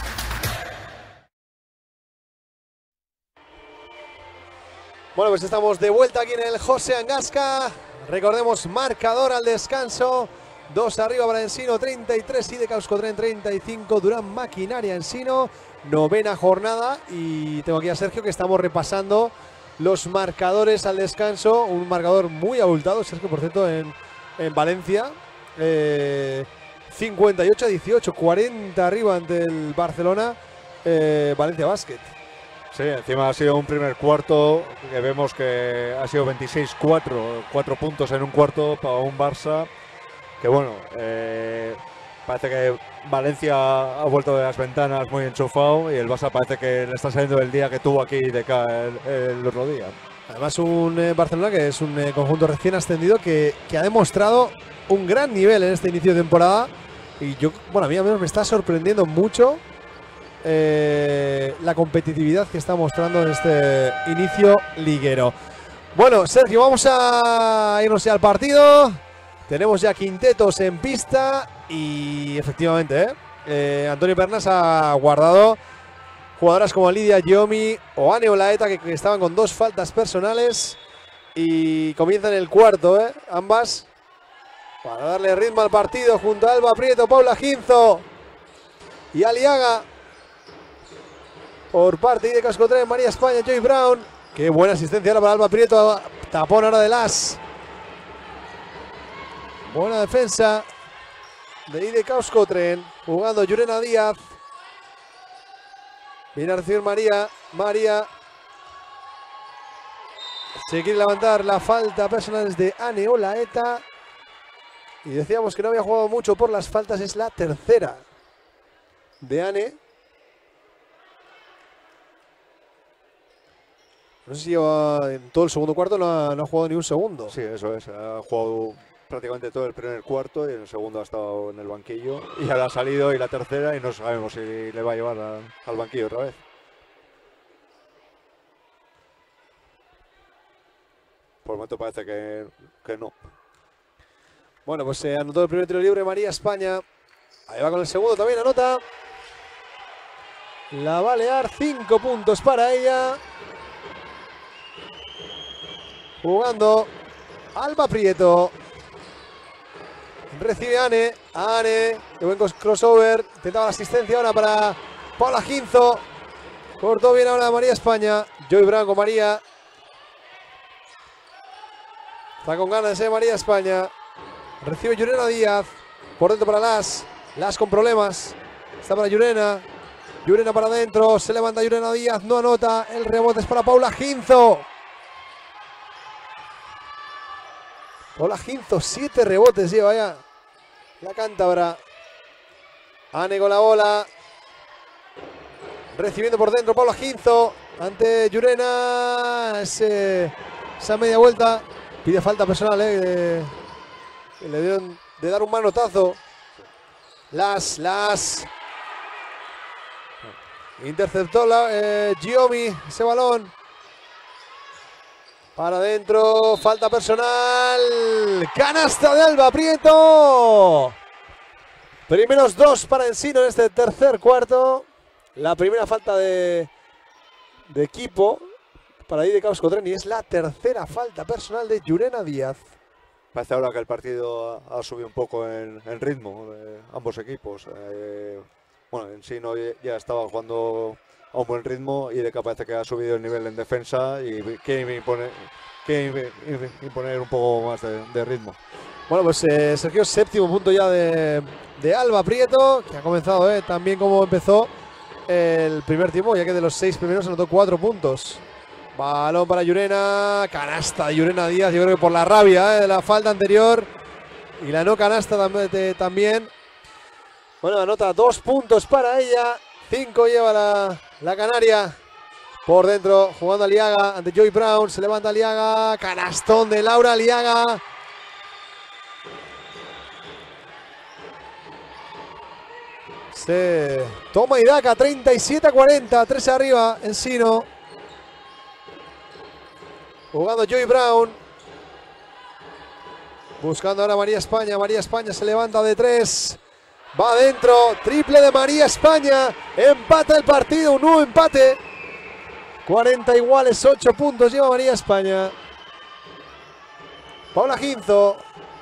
Bueno, pues estamos de vuelta aquí en el José Angasca. Recordemos, marcador al descanso. Dos arriba para Ensino, treinta y tres, y de Causcotren treinta y cinco, Durán Maquinaria Ensino. Novena jornada y tengo aquí a Sergio que estamos repasando los marcadores al descanso. Un marcador muy abultado, Sergio, por cierto, en, en Valencia. Eh, cincuenta y ocho a dieciocho, cuarenta arriba ante el Barcelona. Eh, Valencia Basket. Sí, encima ha sido un primer cuarto que vemos que ha sido veintiséis cuatro, cuatro puntos en un cuarto para un Barça que bueno, eh, parece que Valencia ha vuelto de las ventanas muy enchufado y el Barça parece que le está saliendo el día que tuvo aquí de acá el, el otro día. Además un eh, Barcelona que es un eh, conjunto recién ascendido que, que ha demostrado un gran nivel en este inicio de temporada y yo, bueno, a mí al menos me está sorprendiendo mucho Eh, la competitividad que está mostrando en este inicio liguero. Bueno, Sergio, vamos a irnos ya al partido. Tenemos ya quintetos en pista y efectivamente ¿eh? Eh, Antonio Pernas ha guardado jugadoras como Lidia Giomi o Ane Olaeta que, que estaban con dos faltas personales y comienzan el cuarto, ¿eh? ambas para darle ritmo al partido junto a Alba Prieto, Paula Ginzo y Aliaga. Por parte de Casco tres, María España, Joy Brown. Qué buena asistencia ahora para Alba Prieto. Tapón ahora de Las. Buena defensa de Ide Causcotren. Jugando Yurena Díaz. Viene a recibir María. María. Se quiere levantar la falta personal de Ane Olaeta. Y decíamos que no había jugado mucho por las faltas. Es la tercera de Ane. No sé si lleva en todo el segundo cuarto, no ha, no ha jugado ni un segundo. Sí, eso es. Ha jugado prácticamente todo el primer cuarto y en el segundo ha estado en el banquillo. Y ahora ha salido y la tercera y no sabemos si le va a llevar a, al banquillo otra vez. Por el momento parece que, que no. Bueno, pues se anotó el primer tiro libre María España. Ahí va con el segundo, también anota. La Balear, cinco puntos para ella. Jugando Alba Prieto. Recibe Ane. Ane. Qué buen crossover. Intentaba la asistencia ahora para Paula Ginzo. Cortó bien ahora María España. Joy Brown con María. Está con ganas de María España. Recibe Yurena Díaz. Por dentro para Las. Las con problemas. Está para Yurena. Yurena para adentro. Se levanta Yurena Díaz. No anota. El rebote es para Paula Ginzo. Paula Ginzo, siete rebotes lleva ya la cántabra. Ane con la bola. Recibiendo por dentro Paula Ginzo. Ante Yurena. Ese, esa media vuelta. Pide falta personal, eh, de, le dieron de dar un manotazo. Las, las. Interceptó la, eh, Giomi ese balón. Para adentro, falta personal. Canasta de Alba Prieto. Primeros dos para Ensino en este tercer cuarto. La primera falta de, de equipo para Ide Causcotren y es la tercera falta personal de Yurena Díaz. Parece ahora que el partido ha, ha subido un poco en, en ritmo de ambos equipos. Eh, bueno, Ensino ya estaba jugando a un buen ritmo y de que parece que ha subido el nivel en defensa y quiere imponer, quiere imponer un poco más de, de ritmo. Bueno, pues eh, Sergio, séptimo punto ya de, de Alba Prieto, que ha comenzado eh, también como empezó el primer tiempo, ya que de los seis primeros anotó cuatro puntos. Balón para Yurena, canasta de Yurena Díaz, yo creo que por la rabia eh, de la falta anterior y la no canasta también. Bueno, anota dos puntos para ella, cinco lleva la, la Canaria. Por dentro, jugando Aliaga ante Joy Brown, se levanta Aliaga, canastón de Laura Aliaga. Se toma Idaca, treinta y siete a cuarenta, tres arriba, Ensino. Jugando Joy Brown. Buscando ahora María España. María España se levanta de tres. Va adentro. Triple de María España. Empata el partido. Un nuevo empate. cuarenta iguales. ocho puntos lleva María España. Paula Ginzo.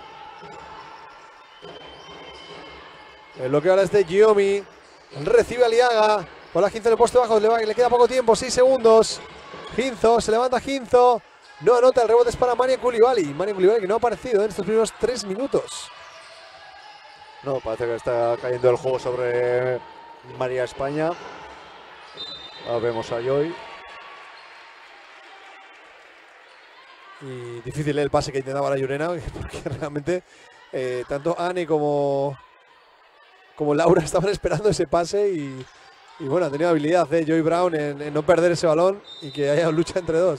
El bloqueo ahora es de Giomi. Recibe Aliaga. Paula Ginzo en el poste bajo. Le, va, le queda poco tiempo. seis segundos. Ginzo. Se levanta Ginzo. No anota, el rebote es para María Coulibaly. María Coulibaly que no ha aparecido en estos primeros tres minutos. No, parece que está cayendo el juego sobre María España. Ahora vemos a Joy. Y difícil el pase que intentaba la Llurena, porque realmente eh, tanto Anne como, como Laura estaban esperando ese pase y, y bueno, ha tenido habilidad de eh, Joy Brown en, en no perder ese balón y que haya lucha entre dos.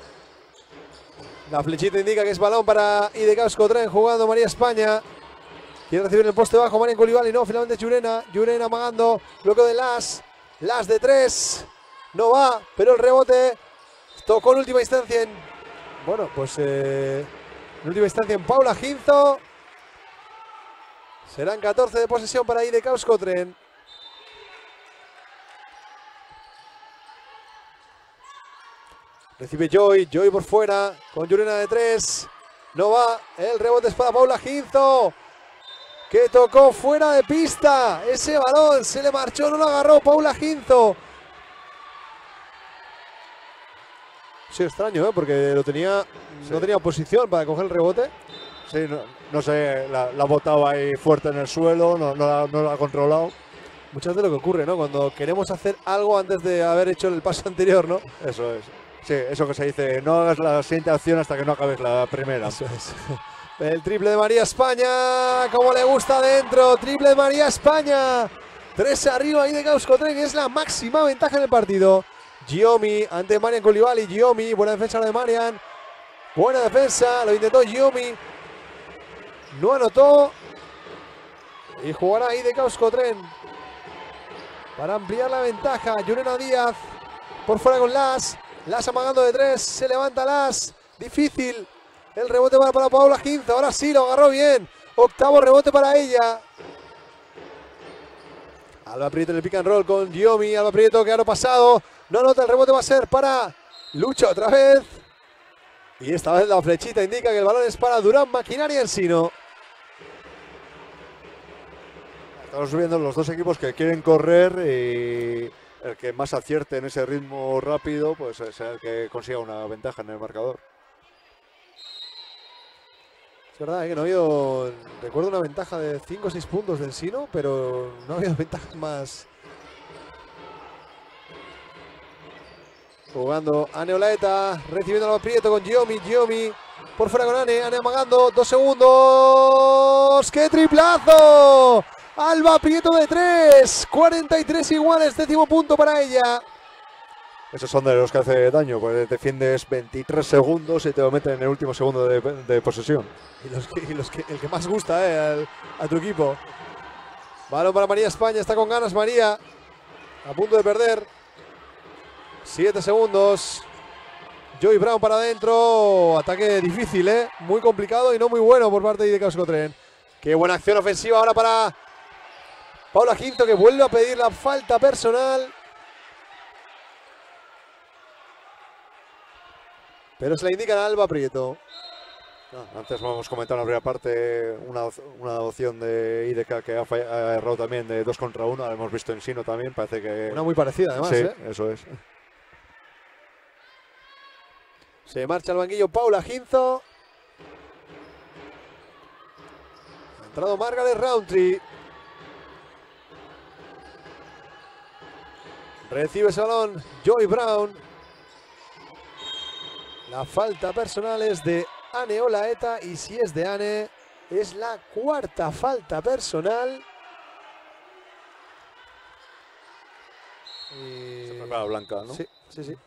La flechita indica que es balón para I D K Euskotren jugando María España. Quiere recibir el poste bajo Marian Coulibaly, no, finalmente Llurena. Llurena amagando, bloqueo de Las. Las de tres. No va, pero el rebote tocó en última instancia en... Bueno, pues eh, en última instancia en Paula Ginzo. Serán catorce de posesión para I D K Euskotren. Recibe Joy, Joy por fuera, con Llurena de tres. No va, el rebote es para Paula Ginzo, que tocó fuera de pista. Ese balón se le marchó, no lo agarró Paula Ginzo. Sí, extraño, ¿eh? Porque lo tenía, sí. no tenía posición para coger el rebote. Sí, no, no sé, la, la botaba ahí fuerte en el suelo, no, no, la, no la ha controlado. Muchas veces lo que ocurre, ¿no? Cuando queremos hacer algo antes de haber hecho el paso anterior, ¿no? Eso es. Sí, eso que se dice, no hagas la siguiente acción hasta que no acabes la primera. Eso es. El triple de María España, como le gusta adentro. Triple de María España. Tres arriba I D K Euskotren, es la máxima ventaja en el partido. Giomi ante Marian Coulibaly. Giomi, buena defensa la de Marian. Buena defensa, lo intentó Giomi. No anotó. Y jugará I D K Euskotren para ampliar la ventaja. Llurena Díaz por fuera con Las. Las amagando de tres. Se levanta Las. Difícil. El rebote va para Paula Ginzo. Ahora sí, lo agarró bien. Octavo rebote para ella. Alba Prieto en el pick and roll con Giomi. Alba Prieto que ahora pasado. No anota, el rebote va a ser para Lucha otra vez. Y esta vez la flechita indica que el balón es para Durán Maquinaria Ensino. Estamos viendo los dos equipos que quieren correr y el que más acierte en ese ritmo rápido, pues es el que consiga una ventaja en el marcador. Es verdad, ¿eh? Que no ha habido, recuerdo una ventaja de cinco o seis puntos del Ensino, pero no ha habido ventajas más. Jugando Ane Olaeta, recibiendo a Prieto con Giomi, Giomi por fuera con Ane, Ane amagando, dos segundos, ¡qué triplazo! Alba Prieto de tres, cuarenta y tres iguales, décimo punto para ella. Esos son de los que hace daño, pues defiendes veintitrés segundos y te lo meten en el último segundo de, de posesión. Y, los que, y los que, el que más gusta eh, al, a tu equipo. Balón para María España, está con ganas María, a punto de perder. siete segundos. Joy Brown para adentro. Ataque difícil, ¿eh? Muy complicado y no muy bueno por parte de I D K Euskotren. Qué buena acción ofensiva ahora para Paula Ginzo, que vuelve a pedir la falta personal. Pero se la indican a Alba Prieto. No, antes hemos comentado en la primera parte una, una opción de I D K que ha, fallado, ha errado también de dos contra uno. La hemos visto en Sino también. Parece que. Una muy parecida, además. Sí, ¿eh? Eso es. Se marcha al banquillo Paula Ginzo. Ha entrado Margaret Roundtree. Recibe ese balón Joy Brown. La falta personal es de Ane Olaeta y si es de Ane es la cuarta falta personal. Y... Se prepara Blanca, ¿no? Sí, sí, sí.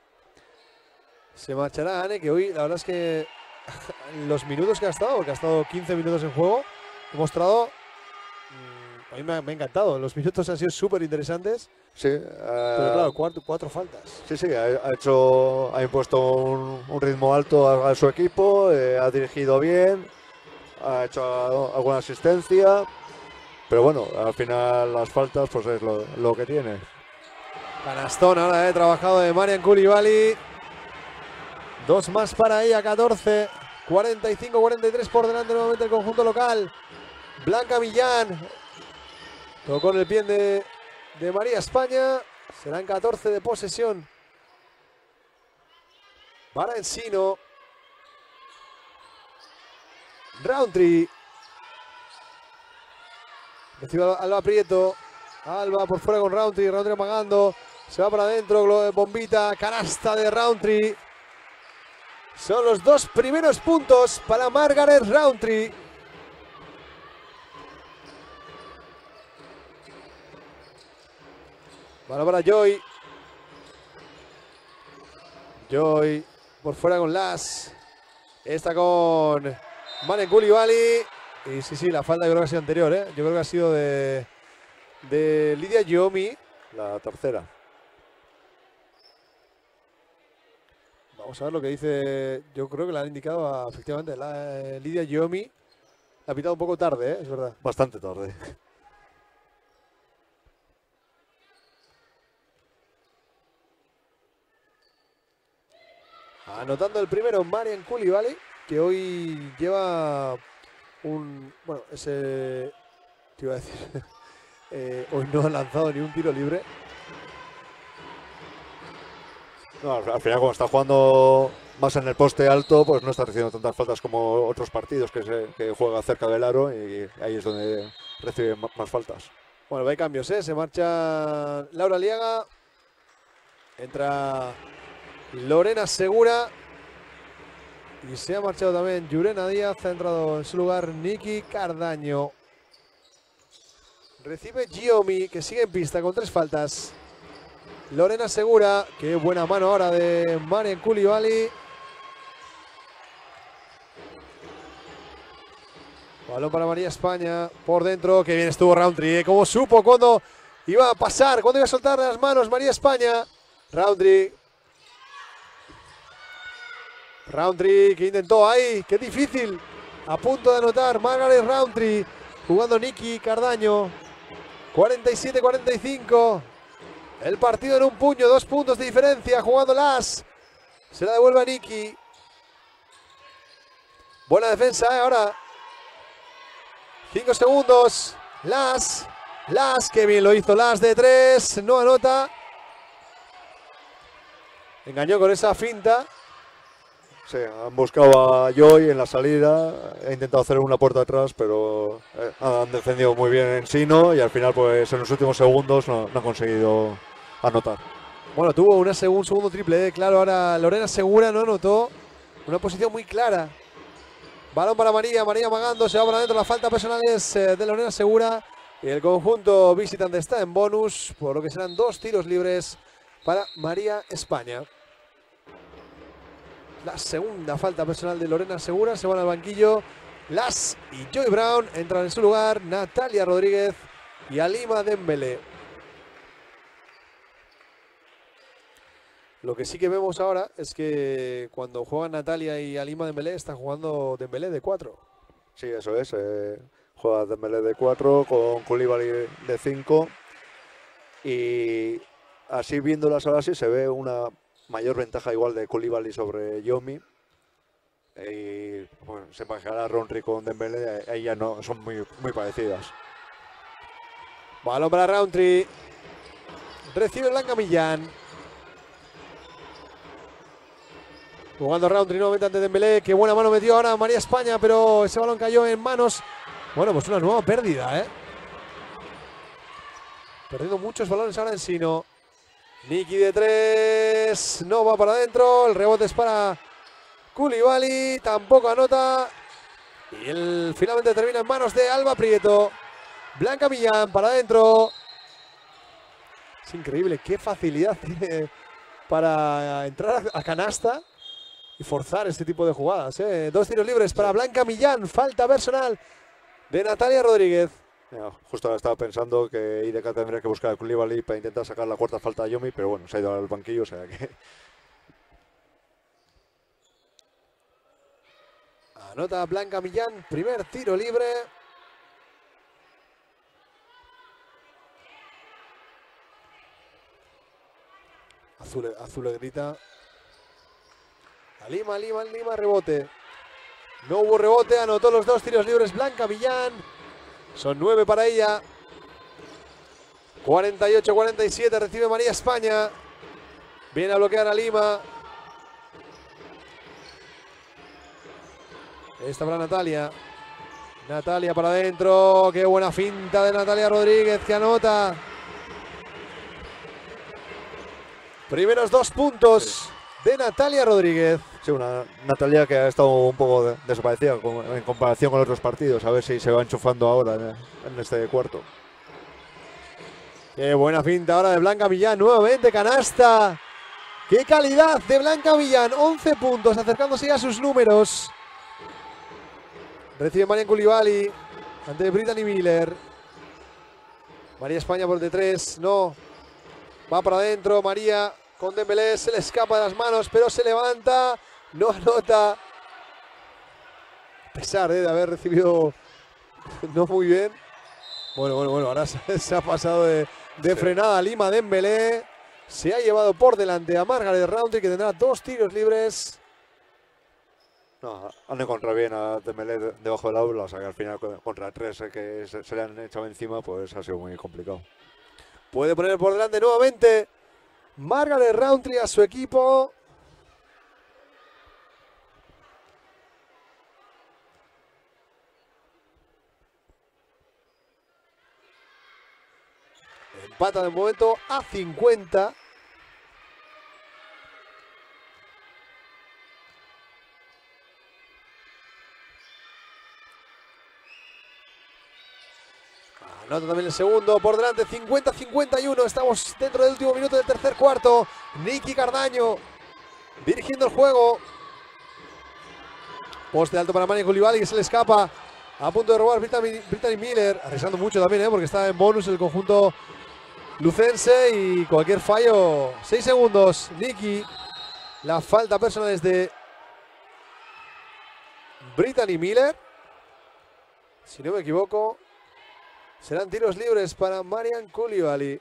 Se marchará Ane, que hoy la verdad es que los minutos que ha estado, porque ha estado quince minutos en juego, he mostrado, mmm, a mí me ha, me ha encantado, los minutos han sido súper interesantes. Sí, uh, pero claro, cuatro, cuatro faltas. Sí, sí, ha, ha hecho, ha impuesto un, un ritmo alto a, a su equipo, eh, ha dirigido bien, ha hecho alguna asistencia, pero bueno, al final las faltas pues es lo, lo que tiene. Canastón ahora, he trabajado de Marian Coulibaly. Dos más para ella, catorce, cuarenta y cinco cuarenta y tres por delante nuevamente el conjunto local. Blanca Millán tocó en el pie de, de María España. Serán catorce de posesión para Ensino. Roundtree. Recibe Alba Prieto. Alba por fuera con Roundtree. Roundtree apagando. Se va para adentro. Bombita. Canasta de Roundtree. Son los dos primeros puntos para Margaret Rountree. Balón para Joy. Joy por fuera con Las. Esta con Maren Coulibaly. Y sí, sí, la falta yo creo que ha sido anterior, ¿eh? Yo creo que ha sido de, de Lidia Giomi. La tercera. Vamos a ver lo que dice. Yo creo que la han indicado a, efectivamente la eh, Lidia Giomi. La ha pitado un poco tarde, ¿eh? Es verdad. Bastante tarde. Anotando el primero Marian Coulibaly, que hoy lleva un... Bueno, ese... Te iba a decir... eh, hoy no ha lanzado ni un tiro libre. No, al final, como está jugando más en el poste alto, pues no está recibiendo tantas faltas como otros partidos que, se, que juega cerca del aro, y ahí es donde recibe más faltas. Bueno, hay cambios, ¿eh? Se marcha Laura Liaga. Entra Lorena Segura. Y se ha marchado también Yurena Díaz. Ha entrado en su lugar Nikki Cardaño. Recibe Giomi, que sigue en pista con tres faltas. Lorena Segura, qué buena mano ahora de Marian Coulibaly. Balón para María España, por dentro, que bien estuvo Rountree, ¿eh? Como supo cuando iba a pasar, cuando iba a soltar las manos María España. Rountree. Rountree que intentó ahí, qué difícil. A punto de anotar Margaret Rountree, jugando Nikki Cardaño. cuarenta y siete cuarenta y cinco. El partido en un puño, dos puntos de diferencia, jugando Las. Se la devuelve a Nikki. Buena defensa, ¿eh? Ahora. Cinco segundos. Las. Las, que bien lo hizo Las de tres. No anota. Engañó con esa finta. Sí, han buscado a Joy en la salida. He intentado hacer una puerta atrás, pero eh, han defendido muy bien en Sino y al final, pues en los últimos segundos no, no han conseguido anotar. Bueno, tuvo una seg un segundo triple, ¿eh? Claro, ahora Lorena Segura no anotó. Una posición muy clara. Balón para María, María amagando, se va para adentro. La falta personal es eh, de Lorena Segura. Y el conjunto visitante está en bonus, por lo que serán dos tiros libres para María España. La segunda falta personal de Lorena Segura. Se van al banquillo Las y Joy Brown. Entran en su lugar Natalia Rodríguez y Alima Dembélé. Lo que sí que vemos ahora es que cuando juegan Natalia y Alima Dembélé, está jugando Dembélé de cuatro. Sí, eso es. Eh, juega Dembélé de cuatro con Coulibaly de cinco. Y así viéndolas ahora sí se ve una mayor ventaja igual de Coulibaly sobre Yomi. Y bueno, se imaginará Rountree con Dembélé, ahí ya no, son muy, muy parecidas. Balón para Rountree. Recibe Blanca Millán. Jugando Rountree nuevamente ante Dembélé. Qué buena mano metió ahora María España, pero ese balón cayó en manos. Bueno, pues una nueva pérdida, ¿eh? Perdiendo muchos balones ahora en Sino. Nikki de tres. No va para adentro. El rebote es para Coulibaly. Tampoco anota. Y el finalmente termina en manos de Alba Prieto. Blanca Millán para adentro. Es increíble qué facilidad tiene para entrar a canasta y forzar este tipo de jugadas, ¿eh? Dos tiros libres para Blanca Millán. Falta personal de Natalia Rodríguez. Ya, justo ahora estaba pensando que I D K tendría que buscar a Coulibaly para intentar sacar la cuarta falta a Yomi, pero bueno, se ha ido al banquillo, o sea que... Anota Blanca Millán, primer tiro libre. Azul, Azul le grita. A Lima, Lima, Lima, rebote. No hubo rebote, anotó los dos tiros libres Blanca Millán. Son nueve para ella. cuarenta y ocho cuarenta y siete, recibe María España. Viene a bloquear a Lima. Esta para Natalia. Natalia para adentro. Qué buena finta de Natalia Rodríguez, que anota. Primeros dos puntos de Natalia Rodríguez. Sí, una Natalia que ha estado un poco de, desaparecida con, en comparación con otros partidos. A ver si se va enchufando ahora en, en este cuarto. Qué buena finta ahora de Blanca Millán. Nuevamente canasta. ¡Qué calidad de Blanca Millán! once puntos, acercándose ya a sus números. Recibe Marian Coulibaly ante Brittany Miller. María España por el de tres. No. Va para adentro. María con Dembélé. Se le escapa de las manos, pero se levanta. No anota. A pesar de haber recibido no muy bien. Bueno, bueno, bueno. Ahora se ha pasado de, de frenada Lima Dembélé. Se ha llevado por delante a Margaret Rountree, que tendrá dos tiros libres. No, han encontrado bien a Dembélé de, debajo del aula, o sea que al final contra tres eh, que se, se le han echado encima, pues ha sido muy complicado. Puede poner por delante nuevamente Margaret Rountree a su equipo. Empata de momento a cincuenta. Anota también el segundo, por delante cincuenta a cincuenta y uno. Estamos dentro del último minuto del tercer cuarto. Nicky Cardaño dirigiendo el juego. Poste alto para Marian Coulibaly, que se le escapa. A punto de robar Brittany, Brittany Miller. Arriesgando mucho también, ¿eh? Porque está en bonus el conjunto lucense. Y cualquier fallo. seis segundos. Nicky. La falta personal es de Brittany Miller. Si no me equivoco. Serán tiros libres para Marian Coulibaly.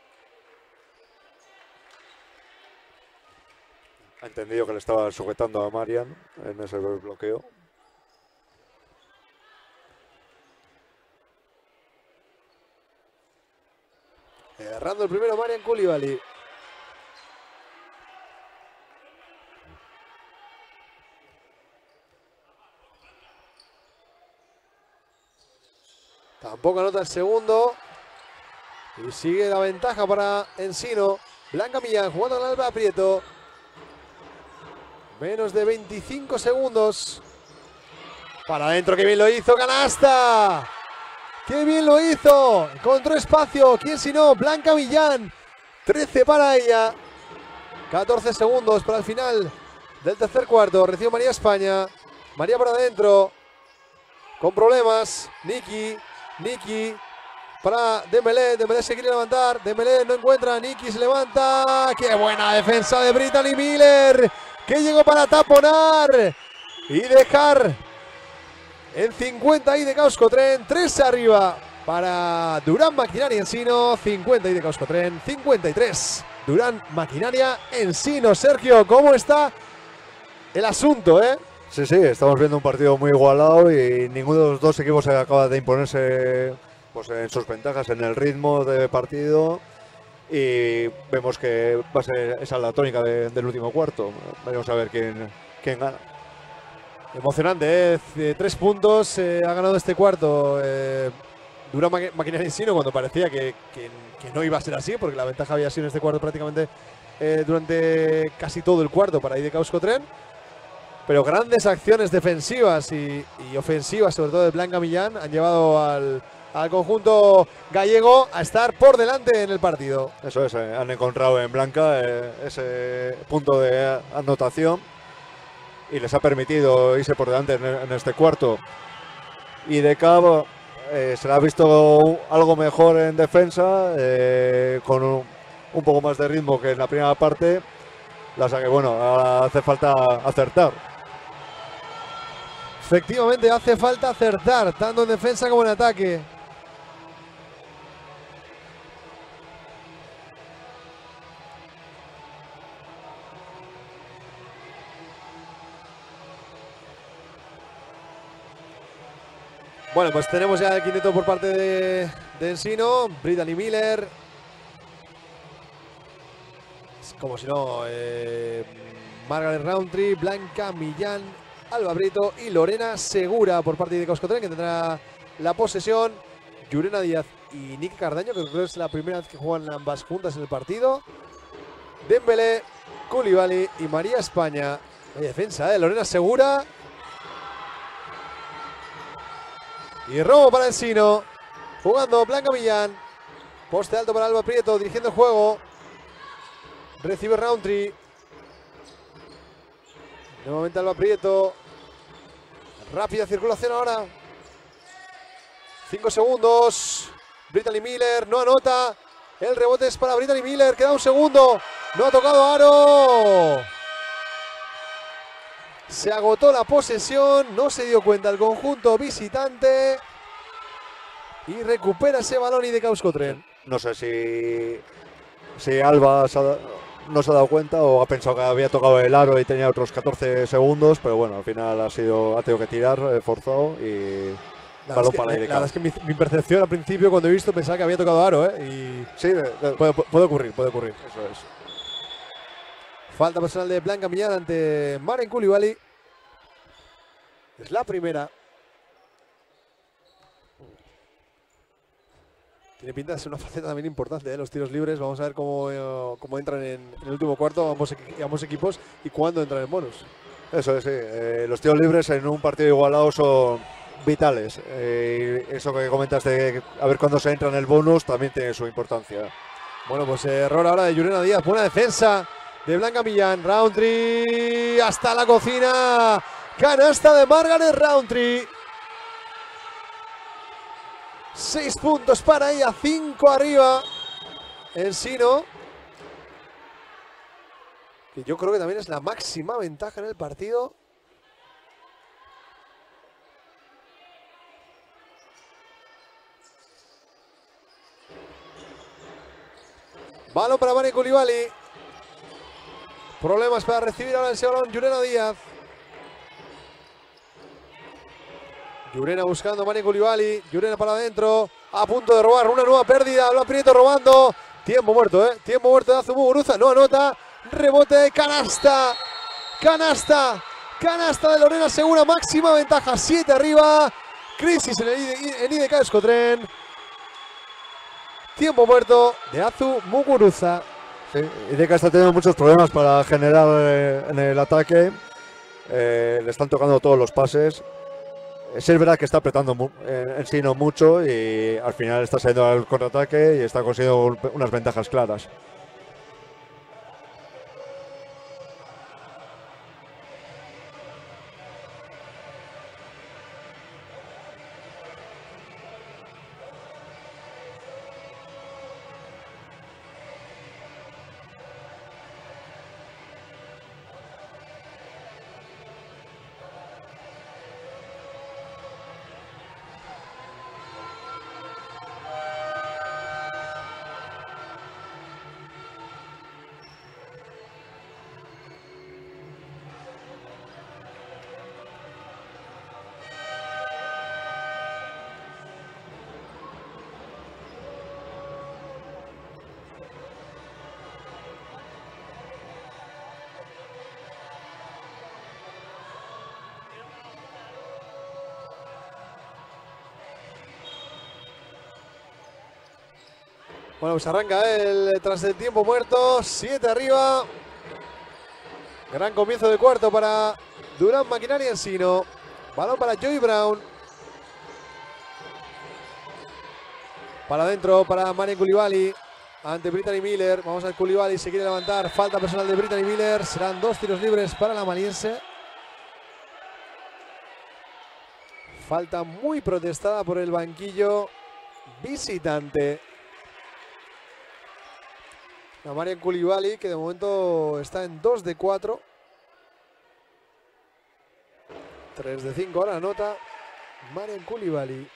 Ha entendido que le estaba sujetando a Marian en ese bloqueo. Errando el primero Marian Coulibaly. Tampoco anota el segundo. Y sigue la ventaja para Ensino. Blanca Millán jugando con Alba Prieto. Menos de veinticinco segundos. Para adentro, qué bien lo hizo. ¡Canasta! ¡Qué bien lo hizo! Encontró espacio. ¿Quién si no? Blanca Millán. trece para ella. catorce segundos para el final del tercer cuarto. Recibe María España. María para adentro. Con problemas. Nicky. Nicky para Dembélé, Dembélé se quiere levantar, Dembélé no encuentra, Nicky se levanta, qué buena defensa de Brittany Miller, que llegó para taponar y dejar en cincuenta y de Euskotren, tres arriba para Durán Maquinaria Ensino, cincuenta y de Euskotren, cincuenta y tres, Durán Maquinaria Ensino. Sergio, ¿cómo está el asunto, eh? Sí, sí, estamos viendo un partido muy igualado y ninguno de los dos equipos acaba de imponerse pues, en sus ventajas, en el ritmo de partido, y vemos que va a ser esa la tónica de, del último cuarto. Vamos a ver quién, quién gana. Emocionante, ¿eh? Tres puntos, eh, ha ganado este cuarto eh, Durán Maquinaria Ensino, cuando parecía que, que, que no iba a ser así, porque la ventaja había sido en este cuarto prácticamente eh, durante casi todo el cuarto para I D K Euskotren. Pero grandes acciones defensivas y, y ofensivas, sobre todo de Blanca Millán, han llevado al, al conjunto gallego a estar por delante en el partido. Eso es, eh, han encontrado en Blanca eh, ese punto de anotación y les ha permitido irse por delante en, en este cuarto. Y de cabo eh, se le ha visto algo mejor en defensa, eh, con un, un poco más de ritmo que en la primera parte. La que bueno, ahora hace falta acertar. Efectivamente, hace falta acertar, tanto en defensa como en ataque. Bueno, pues tenemos ya el quinteto por parte de, de Ensino. Brittany Miller. Como si no, eh, Margaret Rountree, Blanca Millán, Alba Brito y Lorena Segura por parte de Euskotren, que tendrá la posesión. Yurena Díaz y Nicky Cardaño, que creo que es la primera vez que juegan ambas juntas en el partido. Dembélé Koulibaly y María España. Hay defensa, ¿eh? Lorena Segura. Y robo para Ensino. Jugando Blanca Millán. Poste alto para Alba Prieto, dirigiendo el juego. Recibe Roundtree. Nuevamente Alba Prieto. Rápida circulación ahora. Cinco segundos. Brittany Miller no anota. El rebote es para Brittany Miller. Queda un segundo. No ha tocado aro. Se agotó la posesión. No se dio cuenta el conjunto visitante. Y recupera ese balón y de Euskotren. No sé si, si Alba se ha, no se ha dado cuenta o ha pensado que había tocado el aro y tenía otros catorce segundos, pero bueno, al final ha sido ha tenido que tirar, eh, forzado y la balón que, para la, I D K. la verdad es que mi, mi percepción al principio cuando he visto pensaba que había tocado aro, ¿eh? Y sí, de, de, puede, puede ocurrir, puede ocurrir. Eso es. Falta personal de Blanca Millán ante Maren Koulibaly. Es la primera. Tiene pinta de ser una faceta también importante, ¿eh? Los tiros libres. Vamos a ver cómo, eh, cómo entran en, en el último cuarto ambos, equi ambos equipos y cuándo entran en bonus. Eso es, sí. Eh, los tiros libres en un partido igualado son vitales. Eh, eso que comentas de a ver cuándo se entra en el bonus también tiene su importancia. Bueno, pues error ahora de Yurena Díaz. Buena defensa de Blanca Millán. Roundtree hasta la cocina. Canasta de Margaret Roundtree. Seis puntos para ella, cinco arriba. Ensino. Que yo creo que también es la máxima ventaja en el partido. Balón para Maren Koulibaly. Problemas para recibir ahora ese balón Yurena Díaz. Yurena buscando a Maren Koulibaly. Yurena para adentro. A punto de robar. Una nueva pérdida. Alba Prieto robando. Tiempo muerto, ¿eh? Tiempo muerto de Azu Muguruza. No anota. Rebote. Canasta. Canasta. Canasta de Lorena Segura. Máxima ventaja. siete arriba. Crisis en, el, en I D K Euskotren. Tiempo muerto de Azu Muguruza. Sí, I D K está teniendo muchos problemas para generar eh, en el ataque. Eh, le están tocando todos los pases. Es verdad que está apretando eh, Ensino mucho y al final está saliendo al contraataque y está consiguiendo unas ventajas claras. Bueno, pues arranca el tras el tiempo muerto. siete arriba. Gran comienzo de cuarto para Durán Maquinaria Ensino. Balón para Joy Brown. Para adentro para Maren Koulibaly. Ante Brittany Miller. Vamos al Koulibaly. Se quiere levantar. Falta personal de Brittany Miller. Serán dos tiros libres para la maliense. Falta muy protestada por el banquillo visitante. A Maren Koulibaly, que de momento está en dos de cuatro. tres de cinco ahora anota Maren Koulibaly.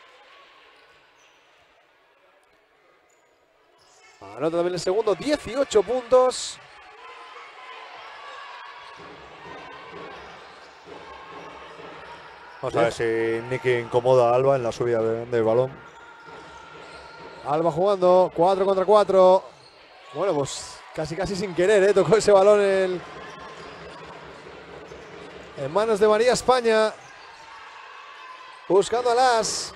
Anota también el segundo, dieciocho puntos. Vamos a ver si Nicky incomoda a Alba en la subida del de balón. Alba jugando cuatro contra cuatro. Bueno, pues casi casi sin querer, ¿eh? Tocó ese balón el... en manos de María España. Buscando a Las.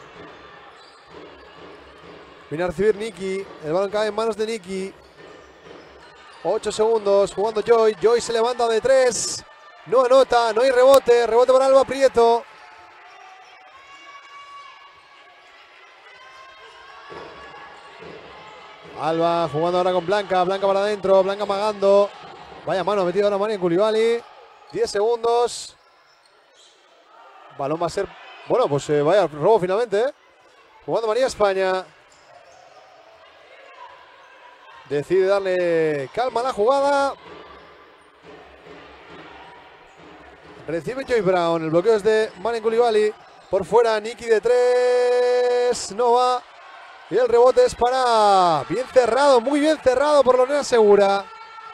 Viene a recibir Nicky. El balón cae en manos de Nicky. ocho segundos jugando Joy. Joy se levanta de tres. No anota, no hay rebote. Rebote para Alba Prieto. Alba jugando ahora con Blanca. Blanca para adentro. Blanca amagando. Vaya mano, ha metido ahora Marian Coulibaly. diez segundos. Balón va a ser... Bueno, pues eh, vaya robo finalmente. ¿eh? Jugando María España. Decide darle calma a la jugada. Recibe Joy Brown. El bloqueo es de Marian Coulibaly. Por fuera, Nikki de tres. No va. Y el rebote es para... Bien cerrado, muy bien cerrado por Lorena Segura.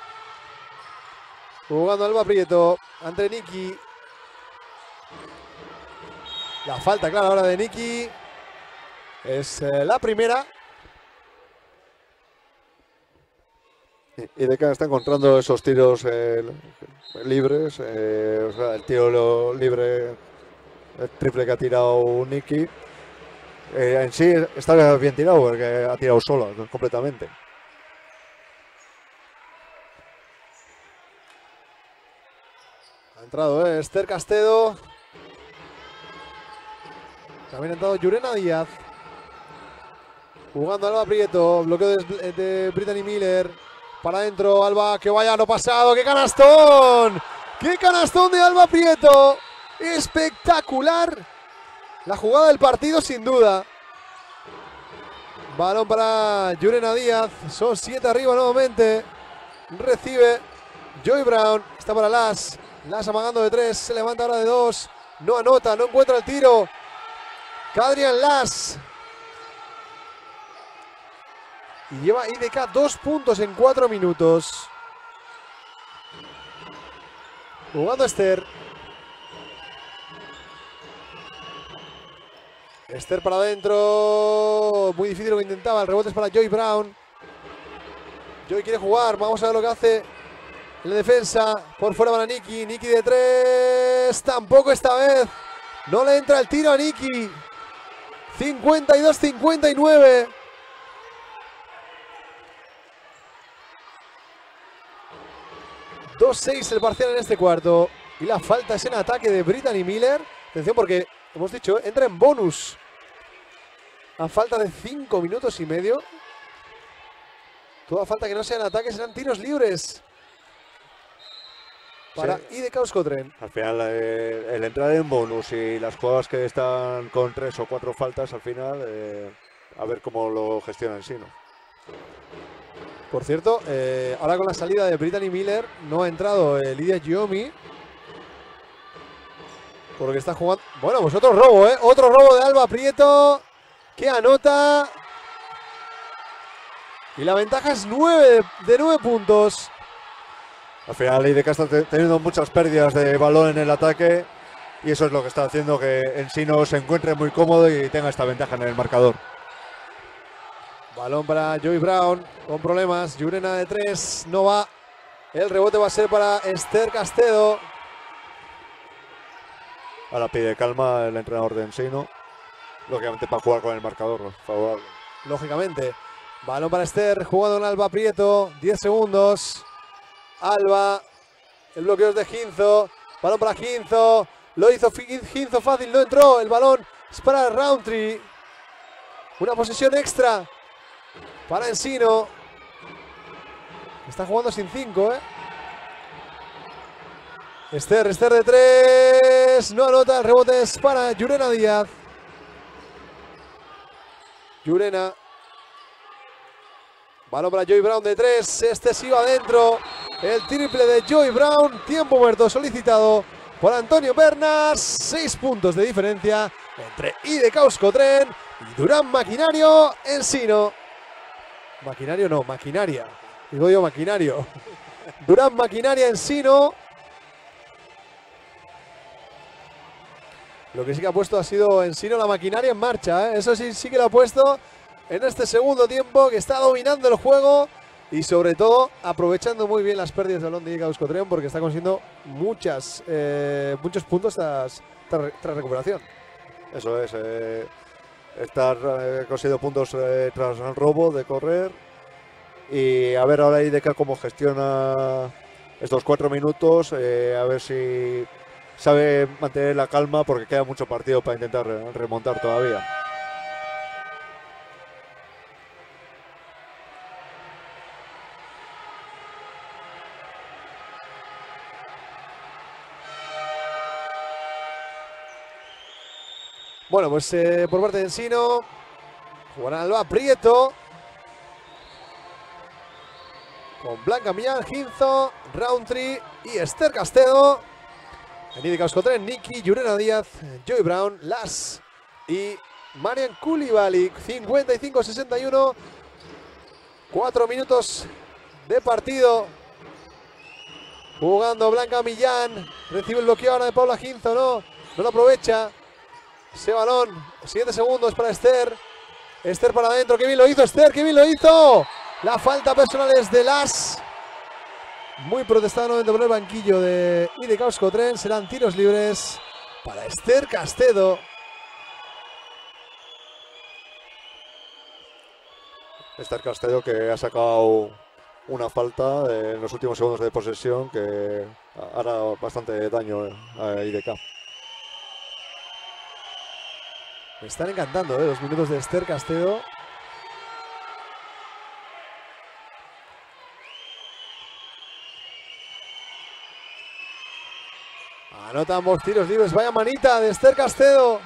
Jugando Alba Prieto. Entre Nikki. La falta clara ahora de Nikki. Es eh, la primera. Y de acá está encontrando esos tiros eh, libres. Eh, o sea, el tiro libre, el triple que ha tirado Nikki. Eh, en sí está bien tirado porque ha tirado sola completamente. Ha entrado eh, Esther Castedo. También ha entrado Yurena Díaz. Jugando Alba Prieto. Bloqueo de, de Brittany Miller. Para adentro, Alba, que vaya lo pasado. ¡Qué canastón! ¡Qué canastón de Alba Prieto! ¡Espectacular! La jugada del partido, sin duda. Balón para Yurena Díaz. Son siete arriba nuevamente. Recibe Joy Brown. Está para Las. Las amagando de tres. Se levanta ahora de dos. No anota, no encuentra el tiro. Kadrian Las. Y lleva I D K dos puntos en cuatro minutos. Jugando Esther. Esther para adentro. Muy difícil lo que intentaba. El rebote es para Joy Brown. Joy quiere jugar. Vamos a ver lo que hace en la defensa. Por fuera para Nikki. Nikki de tres. Tampoco esta vez. No le entra el tiro a Nikki. cincuenta y dos a cincuenta y nueve. dos seis el parcial en este cuarto. Y la falta es en ataque de Brittany Miller. Atención porque, hemos dicho, entra en bonus. A falta de cinco minutos y medio. Toda falta que no sea en ataque serán tiros libres. Para Sí. I D K Euskotren. Al final, eh, el entrar en bonus y las jugadas que están con tres o cuatro faltas, al final, eh, a ver cómo lo gestionan sí, ¿no? Por cierto, eh, ahora con la salida de Brittany Miller no ha entrado eh, Lidia Giomi. Por lo que está jugando... Bueno, pues otro robo, ¿eh? Otro robo de Alba Prieto. Que anota. Y la ventaja es nueve de nueve puntos. Al final, I D K está te- teniendo muchas pérdidas de balón en el ataque. Y eso es lo que está haciendo que Ensino se encuentre muy cómodo y tenga esta ventaja en el marcador. Balón para Joy Brown, con problemas. Yurena de tres, no va. El rebote va a ser para Esther Castedo. Ahora pide calma el entrenador de Ensino. Lógicamente para jugar con el marcador favorable. Lógicamente. Balón para Esther, jugando en Alba Prieto. diez segundos. Alba. El bloqueo es de Ginzo. Balón para Ginzo. Lo hizo Ginzo fácil, no entró. El balón es para Roundtree. Una posesión extra para Ensino. Está jugando sin cinco, ¿eh? Esther, Esther de tres. No anota, el rebote es para Yurena Díaz. Yurena. Balón para Joy Brown de tres. Este sí va adentro. El triple de Joy Brown. Tiempo muerto solicitado por Antonio Bernas. Seis puntos de diferencia entre I D K Euskotren y Durán Maquinario Ensino. Maquinario no, maquinaria. Digo yo maquinario. Durán Maquinaria Ensino. Lo que sí que ha puesto ha sido Ensino la maquinaria en marcha, ¿eh? Eso sí, sí que lo ha puesto en este segundo tiempo, que está dominando el juego y sobre todo aprovechando muy bien las pérdidas de balón de I D K Euskotren, porque está consiguiendo muchas, eh, muchos puntos tras, tras, tras recuperación. Eso es. Eh, estar eh, consiguiendo puntos eh, tras el robo de correr. Y a ver ahora I D K cómo gestiona estos cuatro minutos, eh, a ver si sabe mantener la calma porque queda mucho partido para intentar remontar todavía. Bueno, pues eh, por parte de Ensino, jugará Alba Prieto. Con Blanca Millán, Ginzo, Roundtree y Esther Castedo. En I D K Euskotren, Nikki, Llurena Díaz, Joy Brown, Las y Marian Coulibaly. cincuenta y cinco a sesenta y uno. Cuatro minutos de partido. Jugando Blanca Millán. Recibe el bloqueo ahora de Paula Ginzo, no. No lo aprovecha. Ese balón. Siguiente segundos para Esther. Esther para adentro. ¡Qué bien lo hizo Esther! ¡Qué bien lo hizo! La falta personal es de Las. Muy protestado por el banquillo de I D K Euskotren. Serán tiros libres para Esther Castedo. Esther Castedo que ha sacado una falta en los últimos segundos de posesión que hará bastante daño a I D K. Me están encantando ¿eh? los minutos de Esther Castedo. Anota ambos tiros libres. Vaya manita de Esther Castedo.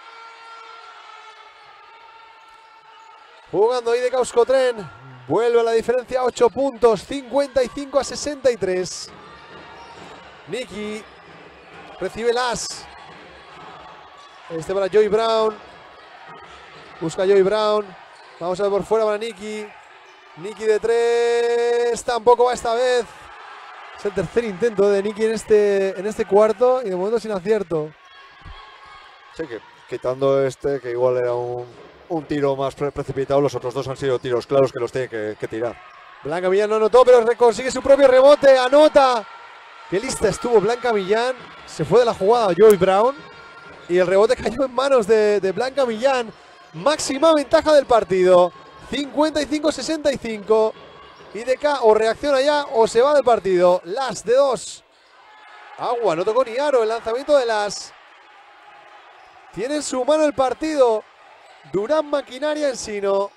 Jugando I D K Euskotren. Vuelve a la diferencia a ocho puntos. cincuenta y cinco a sesenta y tres. Nikki. Recibe Las. Este para Joy Brown. Busca Joy Brown. Vamos a ver por fuera para Nikki. Nikki de tres. Tampoco va esta vez. Es el tercer intento de Nikki en este, en este cuarto y de momento sin acierto. Sí, que quitando este, que igual era un, un tiro más pre precipitado, los otros dos han sido tiros claros que los tiene que, que tirar. Blanca Millán no anotó, pero consigue su propio rebote. Anota. Qué lista estuvo Blanca Millán. Se fue de la jugada Joy Brown. Y el rebote cayó en manos de, de Blanca Millán. Máxima ventaja del partido. cincuenta y cinco a sesenta y cinco. I D K o reacciona ya o se va del partido. Las de dos. Agua, no tocó ni aro el lanzamiento de Las. Tiene en su mano el partido Durán Maquinaria Ensino.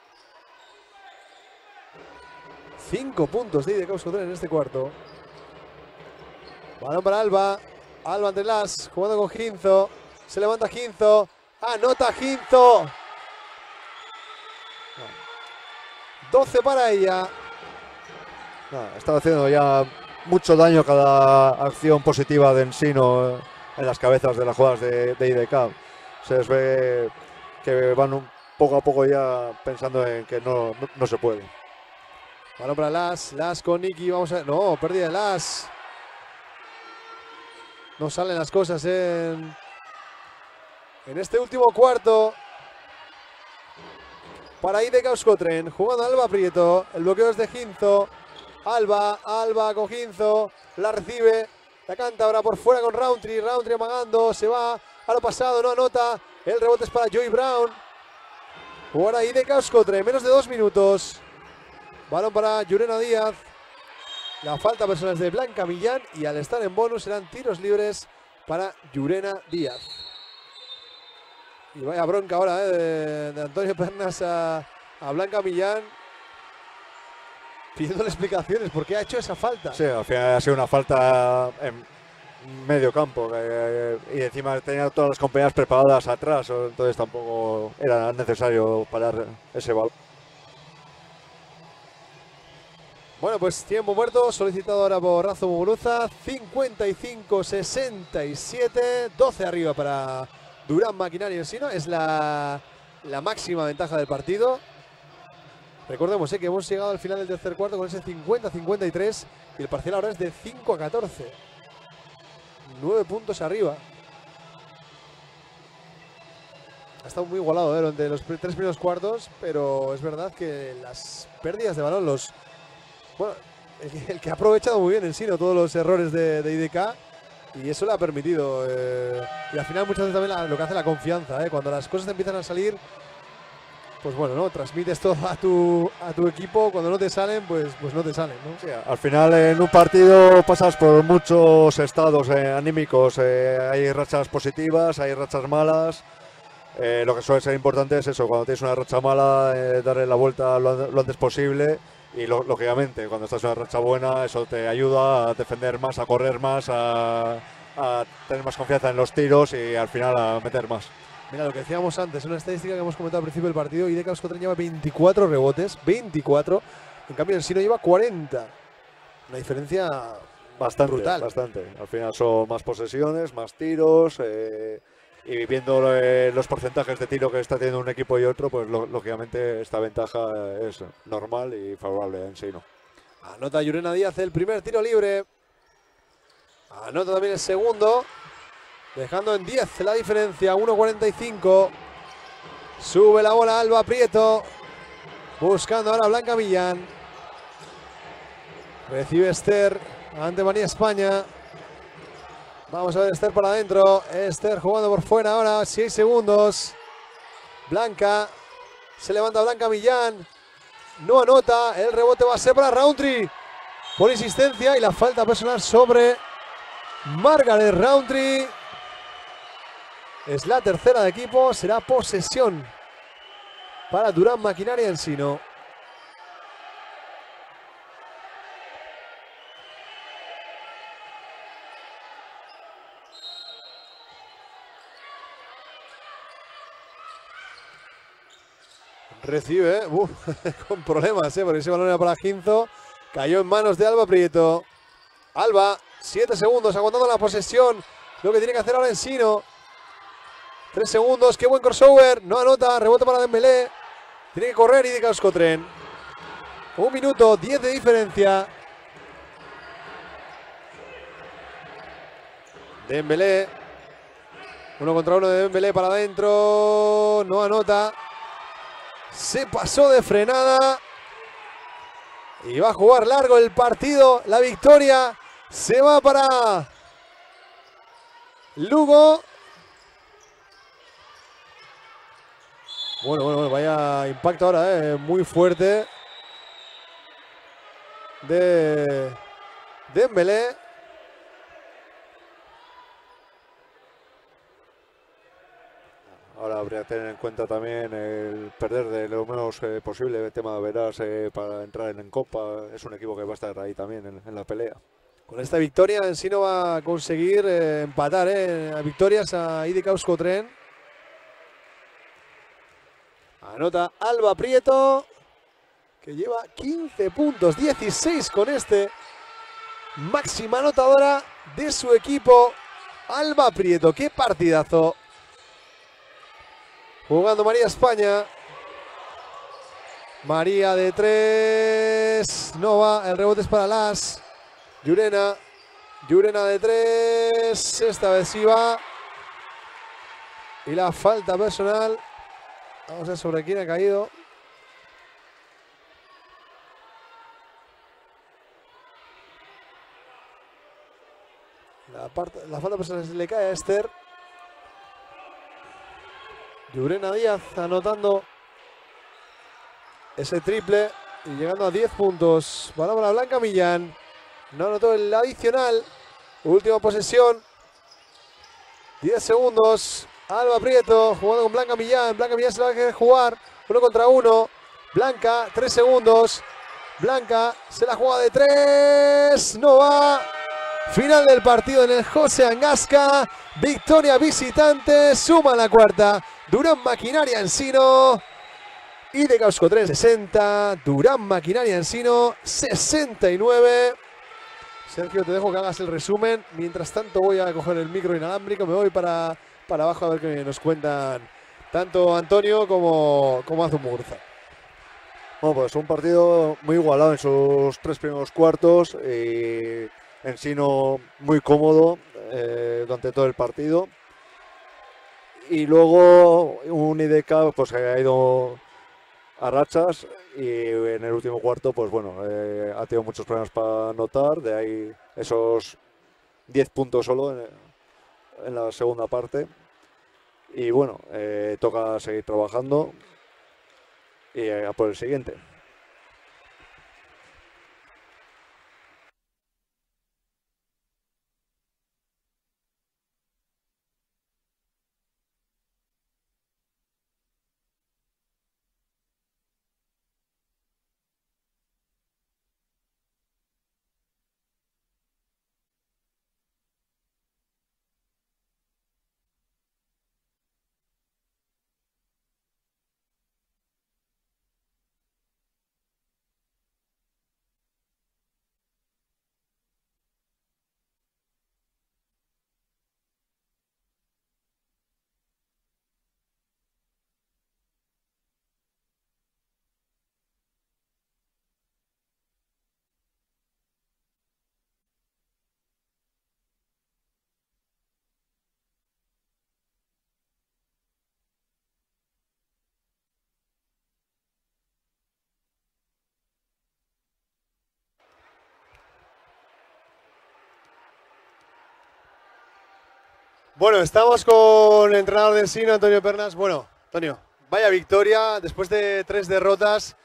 Cinco puntos de I D K Euskotren en este cuarto. Balón para Alba. Alba ante Las, jugando con Ginzo. Se levanta Ginzo. Anota Ginzo. doce para ella. No, está haciendo ya mucho daño cada acción positiva de Ensino en las cabezas de las jugadas de, de I D K. Se les ve que van un, poco a poco ya pensando en que no, no, no se puede. Balón para Las. Las con Nikki. Vamos a ver. No, pérdida de Las. No salen las cosas en, en este último cuarto. Para I D K Euskotren. Jugando Alba Prieto. El bloqueo es de Ginzo. Alba, Alba con Ginzo. La recibe. La canta ahora por fuera con Roundtree. Roundtree amagando. Se va a lo pasado. No anota. El rebote es para Joy Brown. Jugará I D K Euskotren. Menos de dos minutos. Balón para Llurena Díaz. La falta personal es de Blanca Millán. Y al estar en bonus serán tiros libres para Llurena Díaz. Y vaya bronca ahora eh, de, de Antonio Pernas a, a Blanca Millán. Pidiéndole explicaciones por qué ha hecho esa falta. Sí, al final ha sido una falta en medio campo. Eh, y encima tenía todas las compañías preparadas atrás. Entonces tampoco era necesario parar ese balón. Bueno, pues tiempo muerto, solicitado ahora por Razo Muguruza. cincuenta y cinco a sesenta y siete. doce arriba para Durán Maquinaria Ensino. Es la, la máxima ventaja del partido. Recordemos eh, que hemos llegado al final del tercer cuarto con ese cincuenta a cincuenta y tres. Y el parcial ahora es de cinco a catorce. nueve puntos arriba. Ha estado muy igualado ¿eh? durante los tres primeros cuartos. Pero es verdad que las pérdidas de balón, los... Bueno, el, el que ha aprovechado muy bien Ensino todos los errores de, de I D K. Y eso le ha permitido. Eh, y al final muchas veces también la, lo que hace la confianza. Eh, cuando las cosas empiezan a salir, pues bueno, ¿no? Transmites todo a tu, a tu equipo, cuando no te salen, pues, pues no te salen, ¿no? Sí, al final en un partido pasas por muchos estados eh, anímicos, eh, hay rachas positivas, hay rachas malas. Eh, lo que suele ser importante es eso, cuando tienes una racha mala, eh, darle la vuelta lo, lo antes posible y lo, lógicamente cuando estás en una racha buena eso te ayuda a defender más, a correr más, a, a tener más confianza en los tiros y al final a meter más. Mira, lo que decíamos antes, una estadística que hemos comentado al principio del partido, I D K Euskotren lleva veinticuatro rebotes, veinticuatro, en cambio Ensino lleva cuarenta. Una diferencia bastante, brutal. Bastante, al final son más posesiones, más tiros, eh, y viendo eh, los porcentajes de tiro que está teniendo un equipo y otro, pues lo, lógicamente esta ventaja es normal y favorable a Ensino. Anota Yurena Díaz el primer tiro libre, anota también el segundo, dejando en diez la diferencia, uno cuarenta y cinco. Sube la bola Alba Prieto, buscando ahora a Blanca Millán. Recibe Esther ante María España. Vamos a ver Esther para adentro. Esther jugando por fuera ahora, seis segundos. Blanca, se levanta Blanca Millán. No anota, el rebote va a ser para Roundtree. Por insistencia y la falta personal sobre Margaret Roundtree. Es la tercera de equipo, será posesión para Durán Maquinaria Ensino. Recibe, uf, con problemas, ¿eh? Porque ese balón era para Ginzo. Cayó en manos de Alba Prieto. Alba, siete segundos, aguantando la posesión. Lo que tiene que hacer ahora Ensino. tres segundos, qué buen crossover. No anota, rebote para Dembélé. Tiene que correr I D K Euskotren. Un minuto, diez de diferencia. Dembélé. Uno contra uno de Dembélé para adentro. No anota. Se pasó de frenada. Y va a jugar largo el partido. La victoria se va para Lugo. Bueno, bueno, bueno, vaya impacto ahora, eh, muy fuerte de Dembélé. Ahora habría que tener en cuenta también el perder de lo menos eh, posible el tema de Verás eh, para entrar en, en Copa. Es un equipo que va a estar ahí también en, en la pelea. Con esta victoria Ensino va a conseguir eh, empatar eh, a victorias a I D K Euskotren. Anota Alba Prieto, que lleva quince puntos, dieciséis con este. Máxima anotadora de su equipo, Alba Prieto. ¡Qué partidazo! Jugando María España. María de tres. No va, el rebote es para Las. Llurena. Llurena de tres. Esta vez sí va. Y la falta personal. Vamos a ver sobre quién ha caído. La, parte, la falta personal se le cae a Esther. Llurena Díaz anotando ese triple y llegando a diez puntos. Balón para Blanca Millán. No anotó el adicional. Última posesión. diez segundos. Alba Prieto jugando con Blanca Millán. Blanca Millán se la va a querer jugar. Uno contra uno. Blanca, tres segundos. Blanca se la juega de tres. No va. Final del partido en el José Angasca. Victoria visitante. Suma la cuarta. Durán Maquinaria Ensino. I D K Euskotren sesenta. Durán Maquinaria Ensino sesenta y nueve. Sergio, te dejo que hagas el resumen. Mientras tanto voy a coger el micro inalámbrico. Me voy para, para abajo a ver qué nos cuentan tanto Antonio como, como Azumurza. Bueno, pues un partido muy igualado en sus tres primeros cuartos. Y Ensino muy cómodo eh, durante todo el partido. Y luego un I D K pues, que ha ido a rachas y en el último cuarto pues bueno eh, ha tenido muchos problemas para anotar, de ahí esos diez puntos solo en, en la segunda parte. Y bueno, eh, toca seguir trabajando y a por el siguiente. Bueno, estamos con el entrenador del Sino, Antonio Pernas. Bueno, Antonio, vaya victoria. Después de tres derrotas,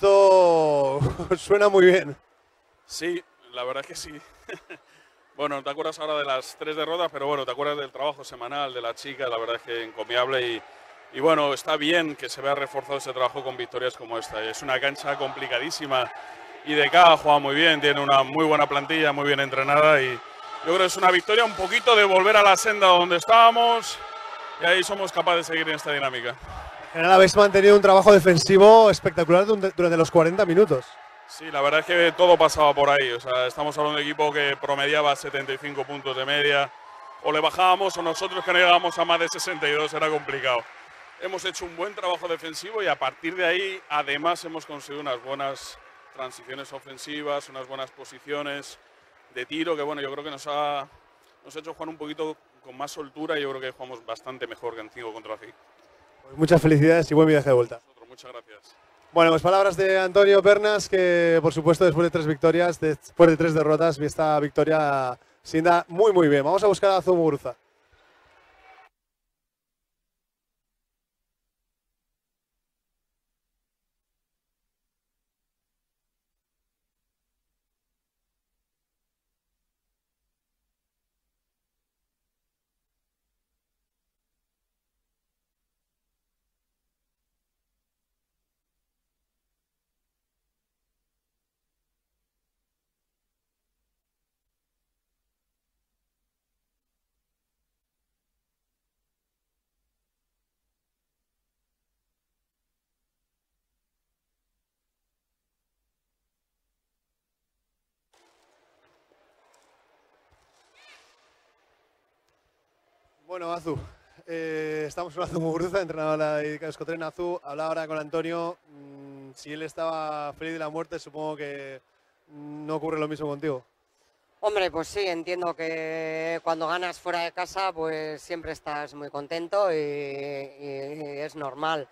esto suena muy bien. Sí, la verdad es que sí. Bueno, te acuerdas ahora de las tres derrotas, pero bueno, te acuerdas del trabajo semanal de la chica, la verdad es que encomiable y, y bueno, está bien que se vea reforzado ese trabajo con victorias como esta. Es una cancha complicadísima y de cada juega muy bien, tiene una muy buena plantilla, muy bien entrenada y yo creo que es una victoria un poquito de volver a la senda donde estábamos y ahí somos capaces de seguir en esta dinámica. En general habéis mantenido un trabajo defensivo espectacular durante los cuarenta minutos. Sí, la verdad es que todo pasaba por ahí. O sea, estamos hablando de un equipo que promediaba setenta y cinco puntos de media. O le bajábamos o nosotros que no llegábamos a más de sesenta y dos, era complicado. Hemos hecho un buen trabajo defensivo y a partir de ahí además hemos conseguido unas buenas transiciones ofensivas, unas buenas posiciones de tiro que bueno, yo creo que nos ha, nos ha hecho jugar un poquito con más soltura y yo creo que jugamos bastante mejor que en cinco contra cinco. Pues muchas felicidades y buen viaje de vuelta. Muchas gracias. Bueno, pues palabras de Antonio Pernas, que por supuesto después de tres victorias, después de tres derrotas, esta victoria sienta muy muy bien. Vamos a buscar a Azu Muguruza. Bueno, Azu, eh, estamos con Azu Muguruza, entrenador de la Euskotren. Azu, hablaba ahora con Antonio. Mmm, si él estaba feliz de la muerte, supongo que no ocurre lo mismo contigo. Hombre, pues sí, entiendo que cuando ganas fuera de casa, pues siempre estás muy contento y, y, y es normal.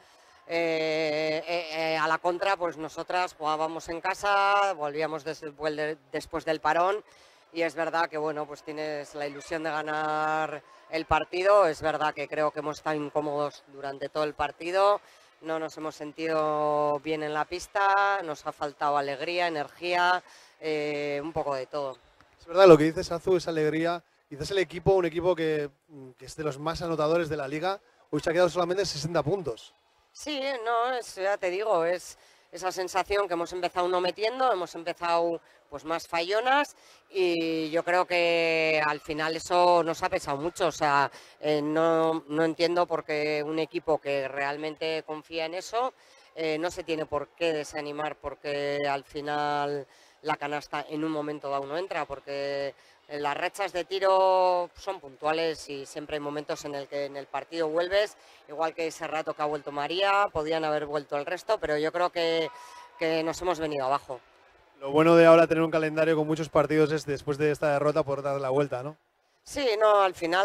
Eh, eh, eh, a la contra, pues nosotras jugábamos en casa, volvíamos después, de, después del parón y es verdad que bueno, pues tienes la ilusión de ganar el partido. Es verdad que creo que hemos estado incómodos durante todo el partido, no nos hemos sentido bien en la pista, nos ha faltado alegría, energía, eh, un poco de todo. Es verdad, lo que dices, Azu, es alegría. Quizás el equipo, un equipo que, que es de los más anotadores de la liga, hoy se ha quedado solamente sesenta puntos. Sí, no, es, ya te digo, es esa sensación que hemos empezado no metiendo, hemos empezado pues más fallonas y yo creo que al final eso nos ha pesado mucho. O sea, eh, no, no entiendo por qué un equipo que realmente confía en eso eh, no se tiene por qué desanimar porque al final la canasta en un momento dado no entra, porque las rachas de tiro son puntuales y siempre hay momentos en el que en el partido vuelves, igual que ese rato que ha vuelto María, podían haber vuelto el resto, pero yo creo que, que nos hemos venido abajo. Lo bueno de ahora tener un calendario con muchos partidos es después de esta derrota poder dar la vuelta, ¿no? Sí, no, al final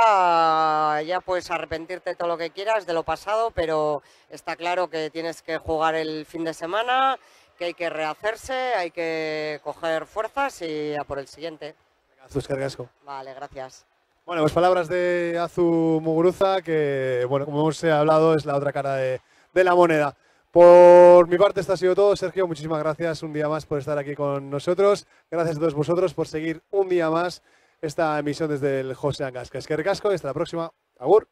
ahora ya puedes arrepentirte de todo lo que quieras de lo pasado, pero está claro que tienes que jugar el fin de semana, que hay que rehacerse, hay que coger fuerzas y a por el siguiente. Azu, eskerrik Vale, gracias. Bueno, pues palabras de Azu Muguruza, que bueno, como hemos hablado, es la otra cara de, de la moneda. Por mi parte, esto ha sido todo. Sergio, muchísimas gracias un día más por estar aquí con nosotros. Gracias a todos vosotros por seguir un día más esta emisión desde el José Angasca. Es que recasco y hasta la próxima. Agur.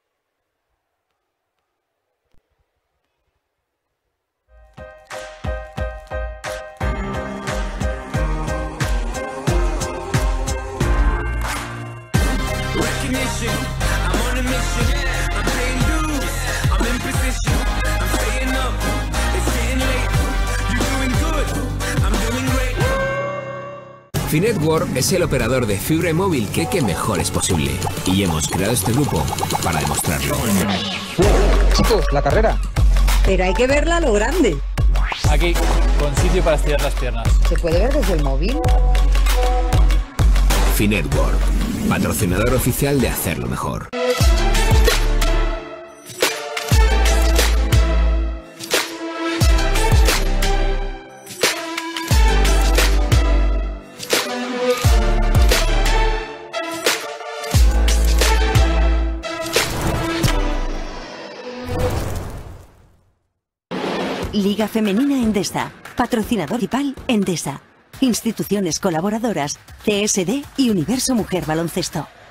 Finetwork es el operador de fibra móvil que, que mejor es posible. Y hemos creado este grupo para demostrarlo. Chicos, la carrera. Pero hay que verla a lo grande. Aquí, con sitio para estirar las piernas. ¿Se puede ver desde el móvil? Finetwork, patrocinador oficial de Hacerlo Mejor. Liga Femenina Endesa, patrocinador principal Endesa. Instituciones colaboradoras, C S D y Universo Mujer Baloncesto.